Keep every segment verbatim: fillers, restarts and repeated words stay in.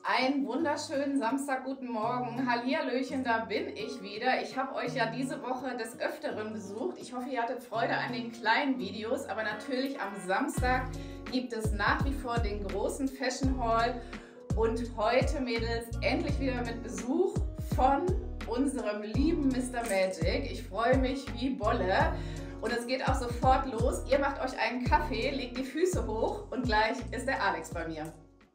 Einen wunderschönen Samstag, guten Morgen. Hallihallöchen, da bin ich wieder. Ich habe euch ja diese Woche des Öfteren besucht. Ich hoffe, ihr hattet Freude an den kleinen Videos, aber natürlich am Samstag gibt es nach wie vor den großen Fashion Haul. Und heute, Mädels, endlich wieder mit Besuch von unserem lieben Mister Magic. Ich freue mich wie Bolle. Und es geht auch sofort los. Ihr macht euch einen Kaffee, legt die Füße hoch und gleich ist der Alex bei mir.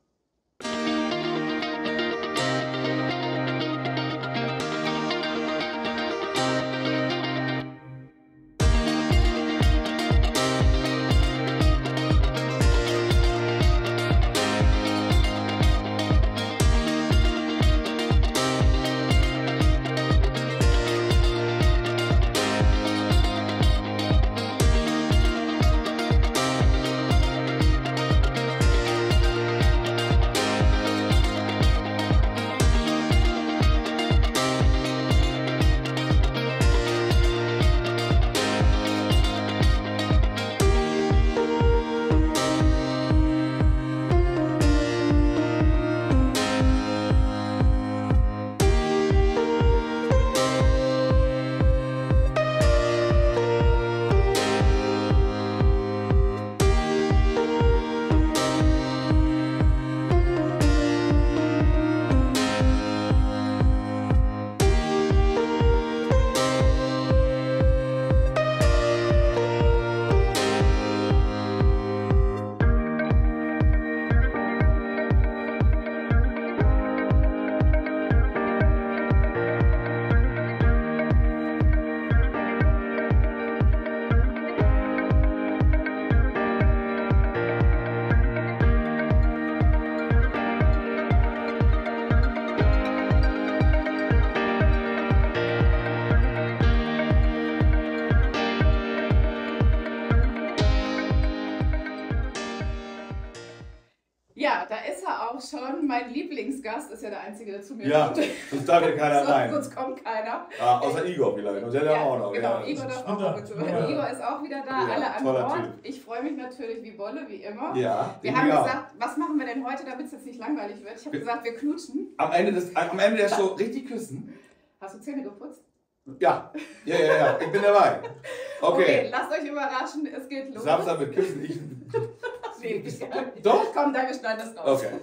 Ja, da ist er auch schon. Mein Lieblingsgast ist ja der Einzige, der zu mir ja, kommt. Ja, sonst darf ja keiner rein. Sonst kommt keiner. Ah, außer Igor vielleicht. Und der ja, auch noch. Genau, ja. Igor darf auch noch mit. Ja. Igor ist auch wieder da, ja, alle an Bord. Bord. Ich freue mich natürlich wie Bolle, wie immer. Ja, wir haben auch. gesagt, was machen wir denn heute, damit es jetzt nicht langweilig wird? Ich habe gesagt, wir knutschen. Am Ende, des, am Ende der Show richtig küssen. Hast du Zähne geputzt? Ja, ja, ja, ja. Ich bin dabei. Okay. Okay, lasst euch überraschen, es geht los. Samstag mit Küssen, ich... nee, Doch? Komm, dann wir schneiden das raus. Okay.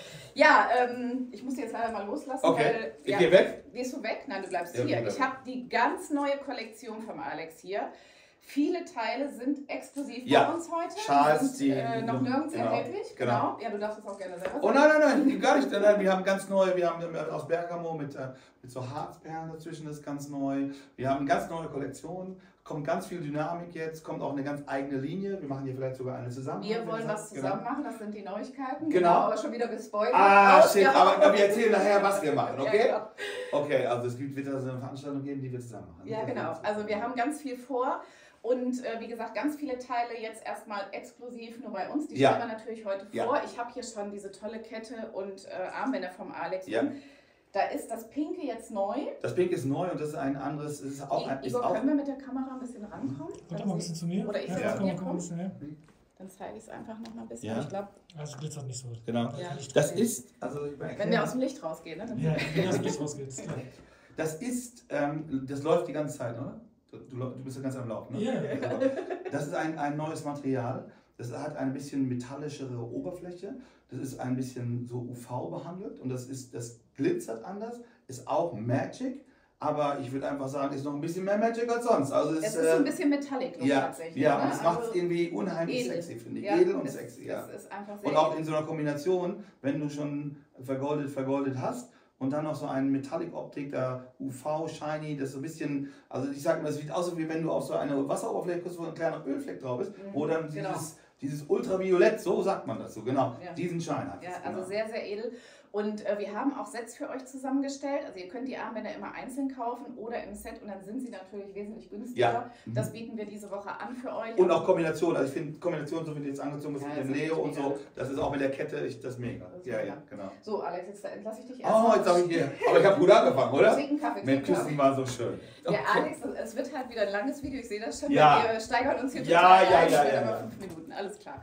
Ja, ähm, ich muss jetzt leider mal loslassen, okay. weil... Ich ja, gehe weg? Gehst du weg? Nein, du bleibst ja, hier. Ich habe die ganz neue Kollektion vom Alex hier. Viele Teile sind exklusiv ja. bei uns heute. Schals, die sind äh, noch nirgends genau. erhältlich. Genau. genau. Ja, du darfst es auch gerne selber sagen. Oh nein, nein, nein, gar nicht. Nein, wir haben ganz neue, wir haben aus Bergamo mit, mit so Harzperlen dazwischen, das ist ganz neu. Wir haben eine ganz neue Kollektion, kommt ganz viel Dynamik jetzt, kommt auch eine ganz eigene Linie. Wir machen hier vielleicht sogar eine zusammen. Wir wollen was zusammen genau. machen, das sind die Neuigkeiten. Genau. genau aber schon wieder gespoilert. Ah, shit, aber, aber wir erzählen nachher, was wir machen, okay? Ja, okay, also es wird wieder so eine Veranstaltung geben, die wir zusammen machen. Ja, genau. Also wir haben ganz viel vor. Und äh, wie gesagt, ganz viele Teile jetzt erstmal exklusiv nur bei uns. Die ja. stellen wir natürlich heute vor. Ja. Ich habe hier schon diese tolle Kette und äh, Armbänder vom Alex. Ja. Da ist das Pinke jetzt neu. Das Pinke ist neu und das ist ein anderes. Ist auch ein, ist Igor, auch können wir mit der Kamera ein bisschen rankommen? Kommt doch mal ein bisschen zu mir. Oder ich ja, soll ja. zu dir kommen? Bisschen, ja. Dann zeige ich es einfach noch mal ein bisschen. Ja. Ich glaube, also glitzert nicht so. Genau. Ja, das ist, also wenn der aus dem Licht rausgeht, ne? Dann ja, wenn der aus dem Licht rausgeht. Ist klar. Das ist, ähm, das läuft die ganze Zeit, oder? Du, du bist ja ganz am Laufen, ne? Ja. Also, das ist ein, ein neues Material. Das hat eine bisschen metallischere Oberfläche. Das ist ein bisschen so U V behandelt und das ist, das glitzert anders. Ist auch Magic, aber ich würde einfach sagen, ist noch ein bisschen mehr Magic als sonst. Also es, es ist äh, ein bisschen Metallic ja, tatsächlich. Ja, ne? und es macht es also irgendwie unheimlich edel. sexy, finde ich. Ja, edel und es, sexy, ja. Es ist einfach sehr und auch edel. in so einer Kombination, wenn du schon vergoldet, vergoldet hast, und dann noch so eine Metallic-Optik, da U V, shiny, das so ein bisschen, also ich sag mal, das sieht aus, wie wenn du auf so eine Wasseroberfläche guckst, wo ein kleiner Ölfleck drauf ist, mhm, oder dieses, genau. dieses Ultraviolett, so sagt man das so, genau, ja. diesen Schein hat Ja, es, also genau. sehr, sehr edel. Und äh, wir haben auch Sets für euch zusammengestellt. Also ihr könnt die Armbänder immer einzeln kaufen oder im Set und dann sind sie natürlich wesentlich günstiger. Ja. Mhm. Das bieten wir diese Woche an für euch. Und auch Kombination, also ich finde Kombination, so wie du jetzt angezogen bist, ja, mit dem Leo und so, mega. Das ist auch mit der Kette, ich, das ist mega. Das ist ja, mega. ja, genau. So Alex, jetzt entlasse ich dich erst. Oh, jetzt habe ich hier, aber ich habe gut angefangen, oder? Trinken Kaffee, mit Küssen war so schön. Okay. Ja, Alex, es wird halt wieder ein langes Video, ich sehe das schon. Ja. Wir steigern uns hier ja, total ja, ein. Ja, ja, ja, aber ja. fünf Minuten, alles klar.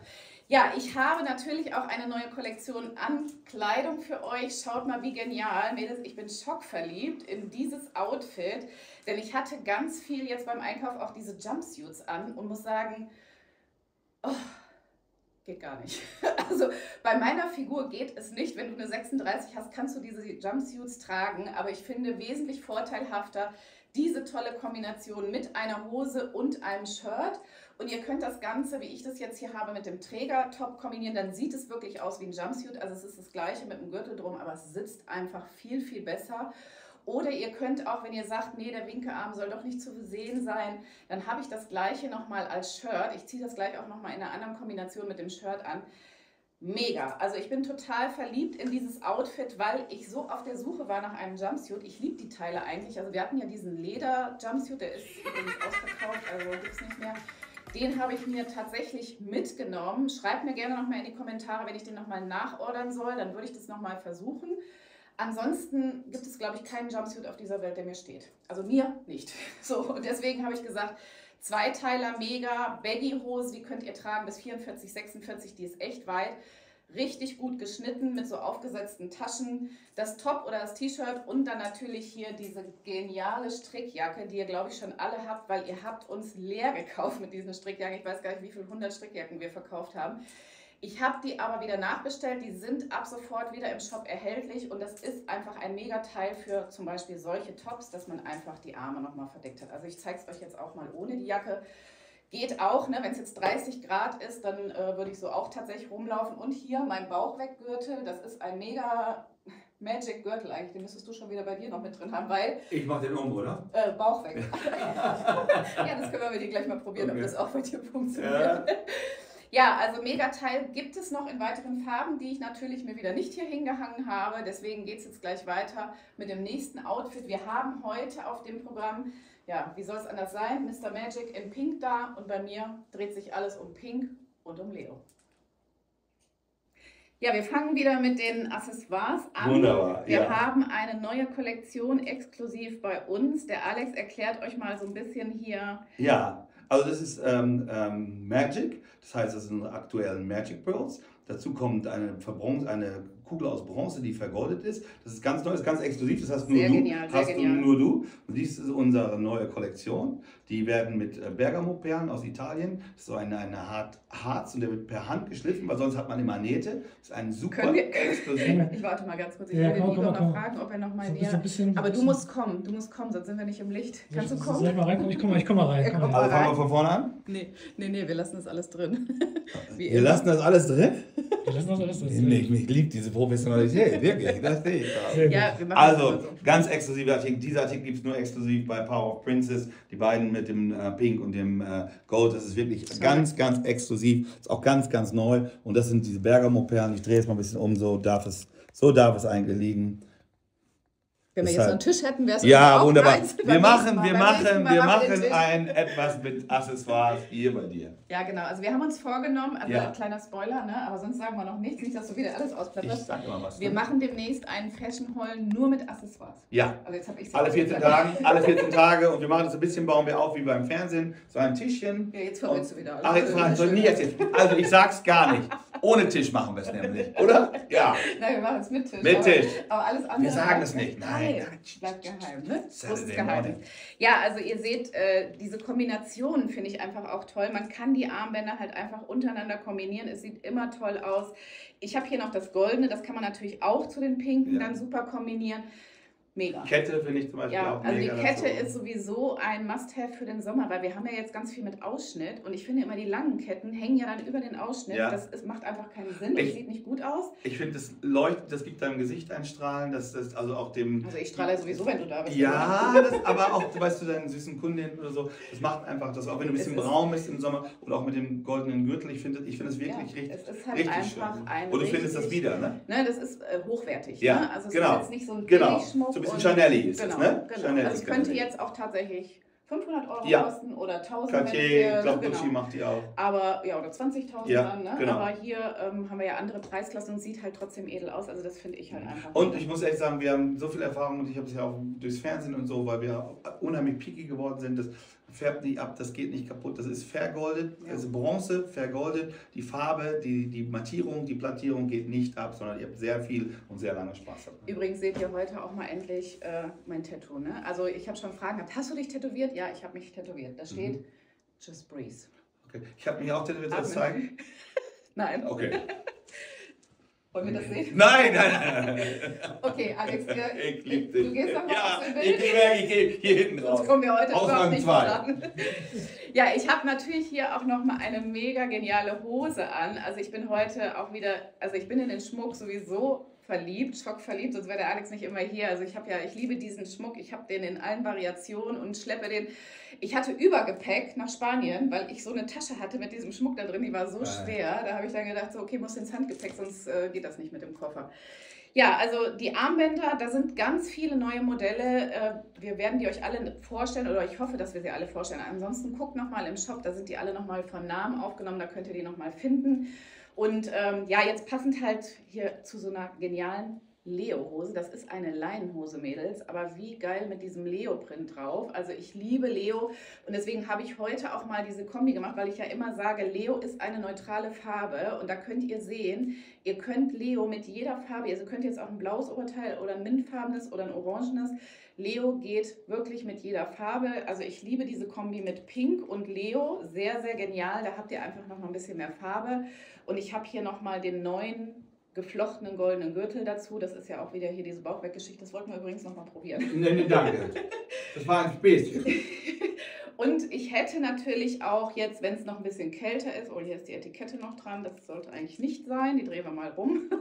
Ja, ich habe natürlich auch eine neue Kollektion an Kleidung für euch. Schaut mal, wie genial. Mädels, ich bin schockverliebt in dieses Outfit, denn ich hatte ganz viel jetzt beim Einkauf auch diese Jumpsuits an und muss sagen, oh, geht gar nicht. Also bei meiner Figur geht es nicht. Wenn du eine sechsunddreißig hast, kannst du diese Jumpsuits tragen, aber ich finde wesentlich vorteilhafter diese tolle Kombination mit einer Hose und einem Shirt. Und ihr könnt das Ganze, wie ich das jetzt hier habe, mit dem Trägertop kombinieren. Dann sieht es wirklich aus wie ein Jumpsuit. Also es ist das gleiche mit dem Gürtel drum, aber es sitzt einfach viel, viel besser. Oder ihr könnt auch, wenn ihr sagt, nee, der Winkearm soll doch nicht zu sehen sein, dann habe ich das gleiche nochmal als Shirt. Ich ziehe das gleich auch nochmal in einer anderen Kombination mit dem Shirt an. Mega. Also ich bin total verliebt in dieses Outfit, weil ich so auf der Suche war nach einem Jumpsuit. Ich liebe die Teile eigentlich. Also wir hatten ja diesen Leder-Jumpsuit, der ist übrigens ausverkauft, also gibt es nicht mehr. Den habe ich mir tatsächlich mitgenommen. Schreibt mir gerne nochmal in die Kommentare, wenn ich den nochmal nachordern soll, dann würde ich das nochmal versuchen. Ansonsten gibt es, glaube ich, keinen Jumpsuit auf dieser Welt, der mir steht. Also mir nicht. So, und deswegen habe ich gesagt, Zweiteiler, mega, Baggy-Hose, die könnt ihr tragen bis vierundvierzig, sechsundvierzig, die ist echt weit. Richtig gut geschnitten mit so aufgesetzten Taschen. Das Top oder das T-Shirt und dann natürlich hier diese geniale Strickjacke, die ihr, glaube ich, schon alle habt, weil ihr habt uns leer gekauft mit diesen Strickjacken. Ich weiß gar nicht, wie viele hundert Strickjacken wir verkauft haben. Ich habe die aber wieder nachbestellt, die sind ab sofort wieder im Shop erhältlich und das ist einfach ein Mega-Teil für zum Beispiel solche Tops, dass man einfach die Arme nochmal verdeckt hat. Also ich zeige es euch jetzt auch mal ohne die Jacke. Geht auch, ne? Wenn es jetzt dreißig Grad ist, dann äh, würde ich so auch tatsächlich rumlaufen. Und hier mein Bauchweggürtel, das ist ein Mega Magic Gürtel eigentlich, den müsstest du schon wieder bei dir noch mit drin haben, weil... Ich mache den um, oder? Äh, Bauch weg. Ja, das können wir mit dir gleich mal probieren, okay, ob das auch bei dir funktioniert. Ja. Ja, also Mega-Teil gibt es noch in weiteren Farben, die ich natürlich mir wieder nicht hier hingehangen habe. Deswegen geht es jetzt gleich weiter mit dem nächsten Outfit. Wir haben heute auf dem Programm, ja, wie soll es anders sein, Mister Magic in Pink da. Und bei mir dreht sich alles um Pink und um Leo. Ja, wir fangen wieder mit den Accessoires an. Wunderbar. Wir ja. haben eine neue Kollektion exklusiv bei uns. Der Alex erklärt euch mal so ein bisschen hier. Ja. Also das ist ähm, ähm, Magic, das heißt, das sind aktuelle Magic Pearls. Dazu kommt eine, eine Kugel aus Bronze, die vergoldet ist. Das ist ganz neu, das ist ganz exklusiv, das hast nur sehr du. Genial, sehr hast genial. nur du. Und dies ist unsere neue Kollektion. Die werden mit Bergamo-Perlen aus Italien. Das ist so eine, eine Art Harz und der wird per Hand geschliffen, weil sonst hat man immer Nähte. Das ist ein super wir, exklusiv. Ich warte mal ganz kurz, ich ja, will den komm, Igor komm, noch komm. fragen, ob er noch mal So näher... bisschen, Aber du bisschen. musst kommen, du musst kommen, sonst sind wir nicht im Licht. Kannst du kommen? Soll ich mal reinkommen? Ich komme mal, ich komm mal rein. Komm komm mal Also rein. fangen wir von vorne an? Nee, nee, nee, wir lassen das alles drin. Wie Wir immer. lassen das alles drin? Wir lassen das alles drin. Ich, ich liebe diese Professionalität, wirklich. Das sehe ich da. Sehr gut. Ja, wir machen Also, das so. ganz exklusiver Artikel. Dieser Artikel gibt es nur exklusiv bei Power of Princess. Die beiden mit dem äh, Pink und dem äh, Gold. Das ist wirklich Sorry. ganz, ganz exklusiv. Ist auch ganz, ganz neu. Und das sind diese Bergamo-Perlen. Ich drehe es mal ein bisschen um. So darf es, so darf es eigentlich liegen. Wenn wir Ist jetzt halt- so einen Tisch hätten, wäre es Ja, auch wunderbar. meins. Wir Beim machen, nächsten Mal- wir beim nächsten machen, Mal wir machen wir den machen Tisch. ein etwas mit Accessoires hier bei dir. Ja, genau. Also wir haben uns vorgenommen, also Ja. ein kleiner Spoiler, ne? Aber sonst sagen wir noch nichts, nicht, dass du wieder alles Ich ausplatterst. sag immer was. Wir ne? machen demnächst einen Fashion Haul nur mit Accessoires. Ja. Also jetzt habe ich Alle vierzehn Tage, alle vierzehn Tage und wir machen das ein bisschen, bauen wir auf wie beim Fernsehen, so ein Tischchen. Ja, jetzt verwirrst du wieder alles. Ach, jetzt frage ich, soll ich nie erzählen. Also ich sag's gar nicht. Ohne Tisch machen wir es nämlich, oder? Ja. Nein, wir machen es mit Tisch. Mit aber, Tisch. Aber alles andere Wir sagen bleibt es nicht. Nein, geheim. nein. Bleibt geheim, ne? Saturday Großes Geheimnis. morning. Ja, also ihr seht, äh, diese Kombinationen finde ich einfach auch toll. Man kann die Armbänder halt einfach untereinander kombinieren. Es sieht immer toll aus. Ich habe hier noch das Goldene, das kann man natürlich auch zu den Pinken Ja. dann super kombinieren. Mega. Kette finde ich zum Beispiel Ja, auch also die mega. Kette dazu. ist sowieso ein Must-Have für den Sommer, weil wir haben ja jetzt ganz viel mit Ausschnitt und ich finde immer, die langen Ketten hängen ja dann über den Ausschnitt. Ja. Das ist, macht einfach keinen Sinn und Ich- sieht nicht gut aus. Ich finde, das leuchtet, das gibt deinem Gesicht ein Strahlen, das ist also auch dem... Also ich strahle sowieso, wenn du da bist. Ja, das, aber auch, weißt du, deinen süßen Kundinnen oder so, das macht einfach das, auch wenn du ein bisschen Es ist- braun bist im Sommer und auch mit dem goldenen Gürtel, ich finde ich finde es wirklich Ja, richtig, es ist halt richtig einfach schön. ein Und du findest das richtig- wieder, ne? Ne, das ist äh, hochwertig. Ja, ne? Also es genau. ist jetzt nicht so ein Genau, Billigschmuck. so ein bisschen und- Chanel ist Genau, es, ne? genau. Chanel Also ist es könnte Chanel. jetzt auch tatsächlich fünfhundert Euro Ja. kosten oder tausend. wenn Cartier, wir- ich glaube, genau. Gucci macht die auch. Aber ja, oder zwanzigtausend Ja, dann, ne? genau. Aber hier ähm, haben wir ja andere Preisklassen und sieht halt trotzdem edel aus. Also das finde ich halt einfach. Und mega. ich muss echt sagen, wir haben so viel Erfahrung und ich habe es ja auch durchs Fernsehen und so, weil wir unheimlich picky geworden sind. Das, färbt nicht ab, das geht nicht kaputt. Das ist vergoldet, Ja. das ist Bronze, vergoldet. Die Farbe, die, die Mattierung, die Plattierung geht nicht ab, sondern ihr habt sehr viel und sehr lange Spaß dabei. Übrigens seht ihr heute auch mal endlich äh, mein Tattoo. Ne? Also ich habe schon Fragen gehabt, hast du dich tätowiert? Ja, ich habe mich tätowiert. Da steht Mhm. Just Breathe. Okay. Ich habe mich auch tätowiert, soll ich das Atmen. zeigen? Nein. Okay. Wollen wir das sehen? Nein, nein, nein, nein. Okay, Alex, wir, Ich lieb du dich. gehst doch mal Ja, aus dem ich Bild. gehe ich geh hier hinten raus. Sonst kommen wir heute Ausgang überhaupt nicht zwei. dran. Ja, ich habe natürlich hier auch noch mal eine mega geniale Hose an. Also ich bin heute auch wieder, also ich bin in den Schmuck sowieso verliebt, schockverliebt, sonst wäre der Alex nicht immer hier. Also ich habe ja, ich liebe diesen Schmuck, ich habe den in allen Variationen und schleppe den. Ich hatte Übergepäck nach Spanien, weil ich so eine Tasche hatte mit diesem Schmuck da drin, die war so schwer. Da habe ich dann gedacht, so okay, muss ins Handgepäck, sonst äh, geht das nicht mit dem Koffer. Ja, also die Armbänder, da sind ganz viele neue Modelle. Äh, wir werden die euch alle vorstellen oder ich hoffe, dass wir sie alle vorstellen. Ansonsten guckt nochmal im Shop, da sind die alle nochmal von Namen aufgenommen, da könnt ihr die nochmal finden. Und ähm, ja, jetzt passend halt hier zu so einer genialen Leo-Hose. Das ist eine Leinenhose, Mädels, aber wie geil mit diesem Leo-Print drauf. Also ich liebe Leo und deswegen habe ich heute auch mal diese Kombi gemacht, weil ich ja immer sage, Leo ist eine neutrale Farbe und da könnt ihr sehen, ihr könnt Leo mit jeder Farbe, also könnt jetzt auch ein blaues Oberteil oder ein mintfarbenes oder ein orangenes. Leo geht wirklich mit jeder Farbe. Also ich liebe diese Kombi mit Pink und Leo, sehr, sehr genial. Da habt ihr einfach noch mal ein bisschen mehr Farbe. Und ich habe hier noch mal den neuen geflochtenen goldenen Gürtel dazu. Das ist ja auch wieder hier diese Bauchweggeschichte. Das wollten wir übrigens noch mal probieren. Nee, nee, danke. Das war ein Späßchen. Und ich hätte natürlich auch jetzt, wenn es noch ein bisschen kälter ist, oh, hier ist die Etikette noch dran, das sollte eigentlich nicht sein, die drehen wir mal rum.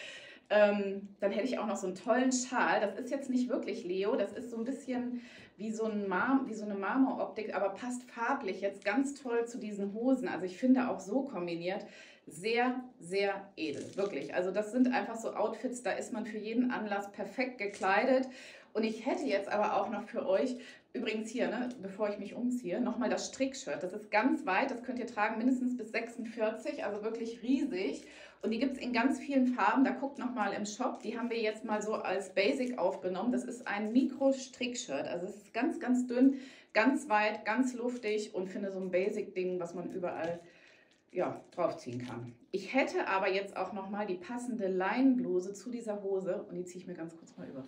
ähm, dann hätte ich auch noch so einen tollen Schal. Das ist jetzt nicht wirklich Leo, das ist so ein bisschen wie so, ein Mar wie so eine Marmoroptik, aber passt farblich jetzt ganz toll zu diesen Hosen. Also ich finde auch so kombiniert sehr, sehr edel, wirklich. Also das sind einfach so Outfits, da ist man für jeden Anlass perfekt gekleidet. Und ich hätte jetzt aber auch noch für euch, übrigens hier, ne, bevor ich mich umziehe, nochmal das Strickshirt. Das ist ganz weit, das könnt ihr tragen, mindestens bis sechsundvierzig, also wirklich riesig. Und die gibt es in ganz vielen Farben, da guckt nochmal im Shop. Die haben wir jetzt mal so als Basic aufgenommen. Das ist ein Mikro-Strickshirt, also es ist ganz, ganz dünn, ganz weit, ganz luftig und finde so ein Basic-Ding, was man überall ja, draufziehen kann. Ich hätte aber jetzt auch nochmal die passende Leinenbluse zu dieser Hose und die ziehe ich mir ganz kurz mal über.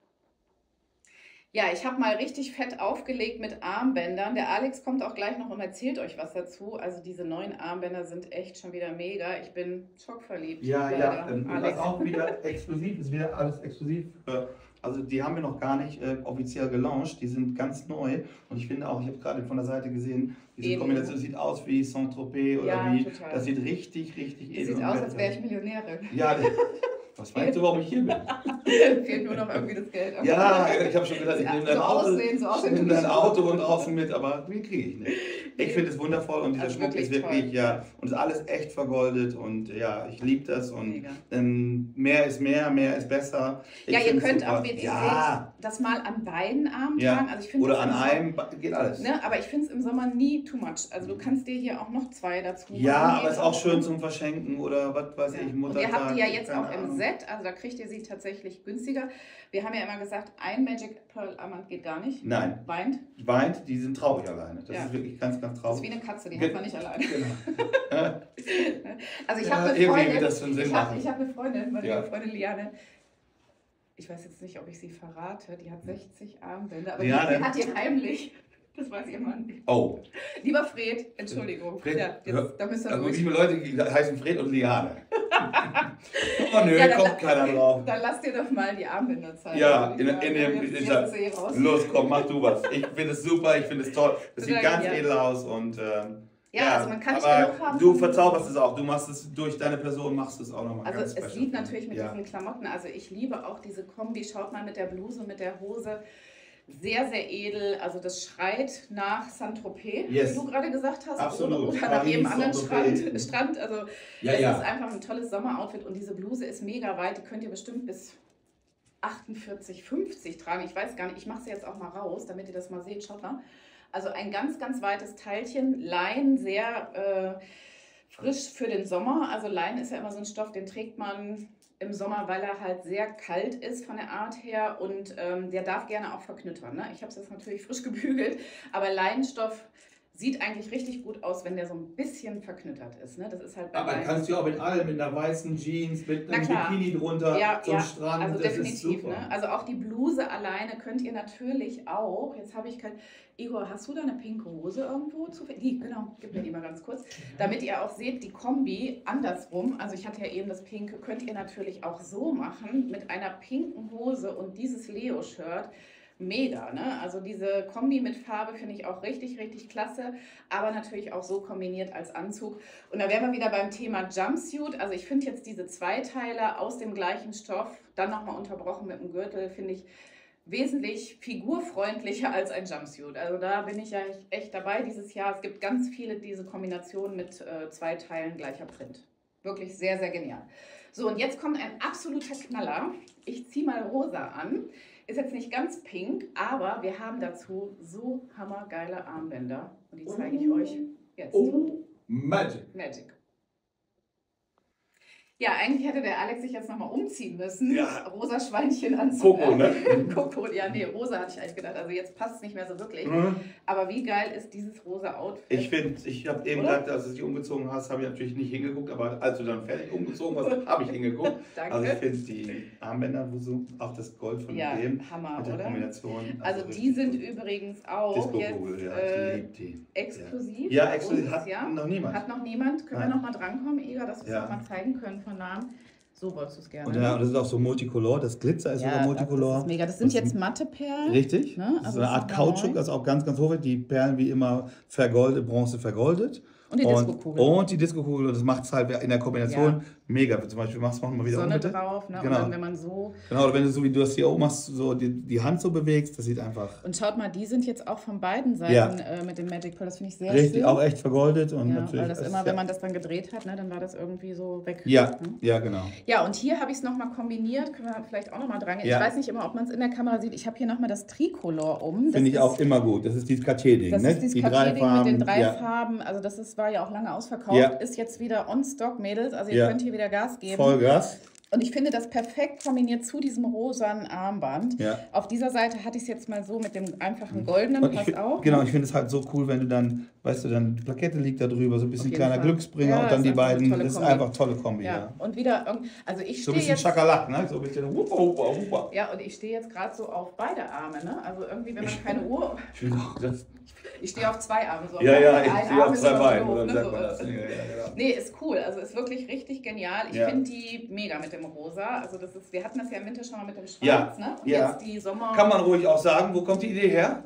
Ja, ich habe mal richtig fett aufgelegt mit Armbändern. Der Alex kommt auch gleich noch und erzählt euch was dazu. Also diese neuen Armbänder sind echt schon wieder mega. Ich bin schockverliebt. Ja, ja, leider, ähm, Alex. das auch wieder exklusiv, ist wieder alles exklusiv. Äh, Also die haben wir noch gar nicht äh, offiziell gelauncht, die sind ganz neu und ich finde auch, ich habe gerade von der Seite gesehen, diese Edel. Kombination sieht aus wie Saint-Tropez oder Ja, wie, total. das sieht richtig, richtig Das edel sieht und aus, fett als wäre ich Millionärin. Ja, was meinst du, warum ich hier bin? Fehlt nur noch irgendwie das Geld. Ja, ich habe schon gedacht, ich Ja, nehme so dein Auto, aussehen, so ich aussehen nehme tue dein ich Auto schon. und draußen mit, aber wie kriege ich nicht. Ich finde es wundervoll und dieser Also Schmuck ist wirklich wirklich, toll. ja, und ist alles echt vergoldet und ja, ich liebe das und Mega. ähm, mehr ist mehr, mehr ist besser. Ich Ja, ihr find's könnt super. auch, wie ihr ja. seht, das mal an beiden Armen Ja. tragen. Also ich finde Oder das an im Sommer- einem, Ba- geht alles. Ne, aber ich finde es im Sommer nie too much. Also du kannst dir hier auch noch zwei dazu machen. Ja, aber Geht ist auch schön zum Verschenken oder was weiß Ja. ich, Und Muttertag. ihr habt die ja jetzt keine auch im Ahnung. Set, also da kriegt ihr sie tatsächlich günstiger. Wir haben ja immer gesagt, ein Magic Pearl Amand geht gar nicht. Nein, Weint. weint, die sind traurig alleine. Das Ja. ist wirklich ganz, ganz Das ist traurig. wie eine Katze, die Ge- hat man nicht alleine. Genau. Ja, Also ich ja, habe eine irgendwie Freundin, wird das schon Sinn ich habe machen. ich hab eine Freundin, meine Ja. liebe Freundin Liane. Ich weiß jetzt nicht, ob ich sie verrate. Die hat sechzig Armbänder, aber Liane? die, die hat die heimlich. Das weiß ihr Mann nicht. Oh, Lieber Fred, Entschuldigung. Fred, ja, hör- jetzt, da müsst ihr also wie durch. viele Leute heißen Fred und Liane? Oh nö, Ja, dann- kommt keiner drauf. Dann lasst ihr doch mal die Armbänder zeigen. Ja, würde ich in- sagen. in dem- Jetzt, in der- jetzt ist sie raus. Los, komm, mach du was. Ich finde es super, ich finde es toll. Das sieht Total ganz genial. edel aus und ähm, Ja, also man kann nicht aber genug haben du von- verzauberst es auch. Du machst es durch deine Person, machst es auch nochmal Also ganz es special, sieht finde ich. natürlich mit ja. diesen Klamotten, also ich liebe auch diese Kombi, schaut mal mit der Bluse und mit der Hose, sehr, sehr edel, also das schreit nach Saint-Tropez, Yes. wie du gerade gesagt hast, Absolut. oder, oder nach Paris, jedem anderen Saint-Tropez. Strand, Strand, also Ja, das ja. ist einfach ein tolles Sommeroutfit und diese Bluse ist mega weit, die könnt ihr bestimmt bis achtundvierzig, fünfzig tragen, ich weiß gar nicht, ich mache sie jetzt auch mal raus, damit ihr das mal seht, schaut mal. Also ein ganz, ganz weites Teilchen, Lein, sehr äh, frisch für den Sommer. Also Lein ist ja immer so ein Stoff, den trägt man im Sommer, weil er halt sehr kalt ist von der Art her und ähm, der darf gerne auch verknüttern. Ne? Ich habe es jetzt natürlich frisch gebügelt, aber Leinenstoff sieht eigentlich richtig gut aus, wenn der so ein bisschen verknüttert ist. Ne? Das ist halt bei Aber Leinen- kannst du auch mit allem, mit einer weißen Jeans, mit Na einem klar. Bikini drunter, Ja, zum ja, Strand, also das ist definitiv. super. Ne? Also auch die Bluse alleine könnt ihr natürlich auch. Jetzt habe ich kein. Igor, hast du da eine pinke Hose irgendwo zu finden? Die, genau, gib mir die mal ganz kurz. Damit ihr auch seht, die Kombi andersrum, also ich hatte ja eben das Pinke, könnt ihr natürlich auch so machen, mit einer pinken Hose und dieses Leo-Shirt. Mega, ne? Also diese Kombi mit Farbe finde ich auch richtig, richtig klasse, aber natürlich auch so kombiniert als Anzug. Und da wären wir wieder beim Thema Jumpsuit. Also ich finde jetzt diese Zweiteiler aus dem gleichen Stoff, dann nochmal unterbrochen mit dem Gürtel, finde ich wesentlich figurfreundlicher als ein Jumpsuit. Also da bin ich ja echt dabei dieses Jahr. Es gibt ganz viele diese Kombinationen mit äh, zwei Teilen gleicher Print. Wirklich sehr, sehr genial. So, und jetzt kommt ein absoluter Knaller. Ich ziehe mal rosa an. Ist jetzt nicht ganz pink, aber wir haben dazu so hammergeile Armbänder. Und die zeige ich euch jetzt. Oh, Magic. Magic. Ja, eigentlich hätte der Alex sich jetzt nochmal umziehen müssen. Ja. Rosa Schweinchenanzug. Coco, ne? Coco, ja, nee, rosa hatte ich eigentlich gedacht. Also jetzt passt es nicht mehr so wirklich. Mhm. Aber wie geil ist dieses rosa Outfit? Ich finde, ich habe eben Oder? gesagt, als du dich umgezogen hast, habe ich natürlich nicht hingeguckt, aber als du dann fertig umgezogen warst, habe ich hingeguckt. Danke. Also ich finde die Armbänder, wo so auch das Gold von Ja, dem Hammer, mit der oder? Kombination. Also die richtig sind gut. übrigens auch Disco-Kugel, jetzt ja, äh, ich liebe die. exklusiv. Ja, bei exklusiv uns, hat ja. noch niemand. Hat noch niemand. Können Nein. wir noch mal drankommen, Igor, dass wir es Ja. noch mal zeigen können von Namen? So wolltest du es gerne. Und ja, und das ist auch so Multicolor, das Glitzer ist sogar Multicolor. Das ist mega. Das sind Das jetzt ist- Matteperlen. Richtig, Ne? das Also ist eine das Art ist aber Kautschuk, neu. also auch ganz, ganz hochwertig. Die Perlen wie immer vergoldet, Bronze vergoldet. Und die Disco-Kugel. Und die Disco-Kugel, und das macht es halt in der Kombination Ja. mega. Zum Beispiel machst du mal wieder um Sonne bitte. drauf, ne? Genau. Und dann, wenn man so. Genau, oder wenn du so wie du das hier oben machst, so die, die Hand so bewegst, das sieht einfach Und schaut mal, die sind jetzt auch von beiden Seiten Ja. äh, mit dem Magic Pearl. Das finde ich sehr richtig, schön. auch echt vergoldet. Und ja, natürlich, weil das ist- immer, ja. wenn man das dann gedreht hat, ne, dann war das irgendwie so weg. Ja, Ne? ja, genau. Ja, und hier habe ich es nochmal kombiniert. Können wir vielleicht auch nochmal dran gehen. Ja. Ich weiß nicht immer, ob man es in der Kamera sieht. Ich habe hier nochmal das Tricolor um. Das Finde ich ist- auch immer gut. Das ist dieses Cartier-Ding, Das ne? ist dieses die drei Cartier-Ding Farben. mit den drei ja. Farben. Also das ist, war ja auch lange ausverkauft. Ja. Ist jetzt wieder on stock, Mädels. Also ihr Ja. könnt hier wieder Gas geben. Vollgas. Und ich finde das perfekt kombiniert zu diesem rosanen Armband. Ja. Auf dieser Seite hatte ich es jetzt mal so mit dem einfachen goldenen, Und ich, passt find- auch. genau, ne? ich finde es halt so cool, wenn du dann, weißt du, dann die Plakette liegt da drüber, so ein bisschen Auf jeden kleiner Fall. Glücksbringer Ja, und dann ist die einfach eine beiden. tolle Das ist Kombi. einfach tolle Kombi, ja. Ja, und wieder, irgend- also ich So stehe ein bisschen jetzt, Schakalak, ne? So ein bisschen wuppa, wuppa, wuppa. ja, und ich stehe jetzt gerade so auf beide Arme, ne? Also irgendwie, wenn man keine Uhr, Ich will auch das. ich stehe auf zwei Arme. So. Ja, ja, Ein ich Arm stehe auf ist zwei immer so Beinen, doof, oder ne? wie sagt So, man das? äh, Ja, ja, genau. Nee, ist cool. Also ist wirklich richtig genial. Ich Ja. finde die mega mit dem Rosa. Also das ist, wir hatten das ja im Winter schon mal mit dem Schwarz, Ja, ne? Und ja. jetzt die Sommer. Kann man ruhig auch sagen, wo kommt die Idee her?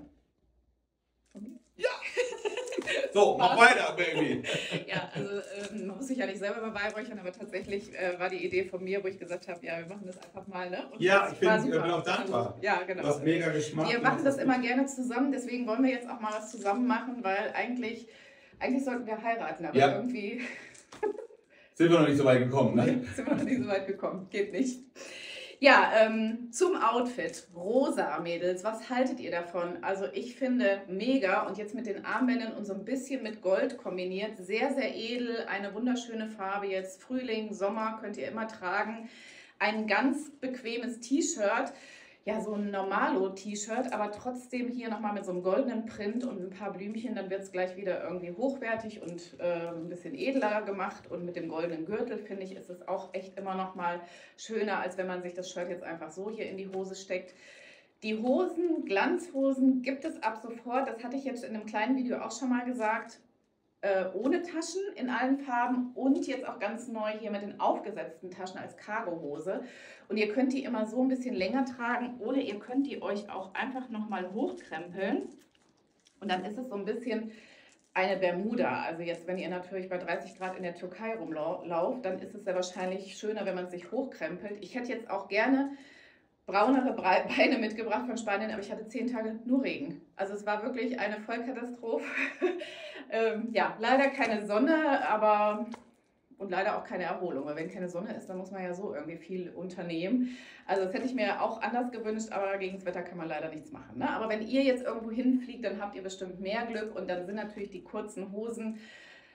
Ja! So, mach weiter, Baby! Ja, also ähm, man muss sich ja nicht selber beweihräuchern, aber tatsächlich äh, war die Idee von mir, wo ich gesagt habe, ja, wir machen das einfach mal, ne? Und Ja, das ich war bin- ich super. bin auch dankbar. Also, ja, genau. Du hast mega Geschmack. Wir du machen machst das gut. immer gerne zusammen, deswegen wollen wir jetzt auch mal was zusammen machen, weil eigentlich, eigentlich sollten wir heiraten, aber Ja. irgendwie Sind wir noch nicht so weit gekommen, ne? sind wir noch nicht so weit gekommen. Geht nicht. Ja, ähm, zum Outfit. Rosa, Mädels, was haltet ihr davon? Also ich finde mega und jetzt mit den Armbändern und so ein bisschen mit Gold kombiniert. Sehr, sehr edel, eine wunderschöne Farbe jetzt. Frühling, Sommer könnt ihr immer tragen. Ein ganz bequemes T-Shirt. Ja, so ein Normalo-T-Shirt, aber trotzdem hier nochmal mit so einem goldenen Print und ein paar Blümchen, dann wird es gleich wieder irgendwie hochwertig und äh, ein bisschen edler gemacht. Und mit dem goldenen Gürtel, finde ich, ist es auch echt immer nochmal schöner, als wenn man sich das Shirt jetzt einfach so hier in die Hose steckt. Die Hosen, Glanzhosen gibt es ab sofort, das hatte ich jetzt in einem kleinen Video auch schon mal gesagt, äh, ohne Taschen in allen Farben und jetzt auch ganz neu hier mit den aufgesetzten Taschen als Cargohose. Und ihr könnt die immer so ein bisschen länger tragen oder ihr könnt die euch auch einfach nochmal hochkrempeln. Und dann ist es so ein bisschen eine Bermuda. Also jetzt, wenn ihr natürlich bei dreißig Grad in der Türkei rumlauft, dann ist es sehr wahrscheinlich schöner, wenn man es sich hochkrempelt. Ich hätte jetzt auch gerne braunere Beine mitgebracht von Spanien, aber ich hatte zehn Tage nur Regen. Also es war wirklich eine Vollkatastrophe. ähm, ja, leider keine Sonne, aber und leider auch keine Erholung. Weil wenn keine Sonne ist, dann muss man ja so irgendwie viel unternehmen. Also das hätte ich mir auch anders gewünscht, aber gegen das Wetter kann man leider nichts machen. Ne? Aber wenn ihr jetzt irgendwo hinfliegt, dann habt ihr bestimmt mehr Glück und dann sind natürlich die kurzen Hosen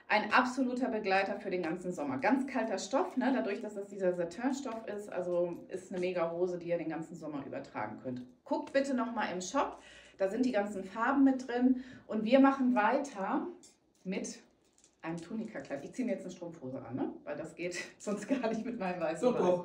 Ein absoluter Begleiter für den ganzen Sommer. Ganz kalter Stoff, ne? Dadurch, dass das dieser Satin-Stoff ist, also ist eine mega Hose, die ihr den ganzen Sommer übertragen könnt. Guckt bitte nochmal im Shop, da sind die ganzen Farben mit drin und wir machen weiter mit einem Tunika-Kleid. Ich ziehe mir jetzt eine Strumpfhose an, ne? Weil das geht sonst gar nicht mit meinem weißen Bein.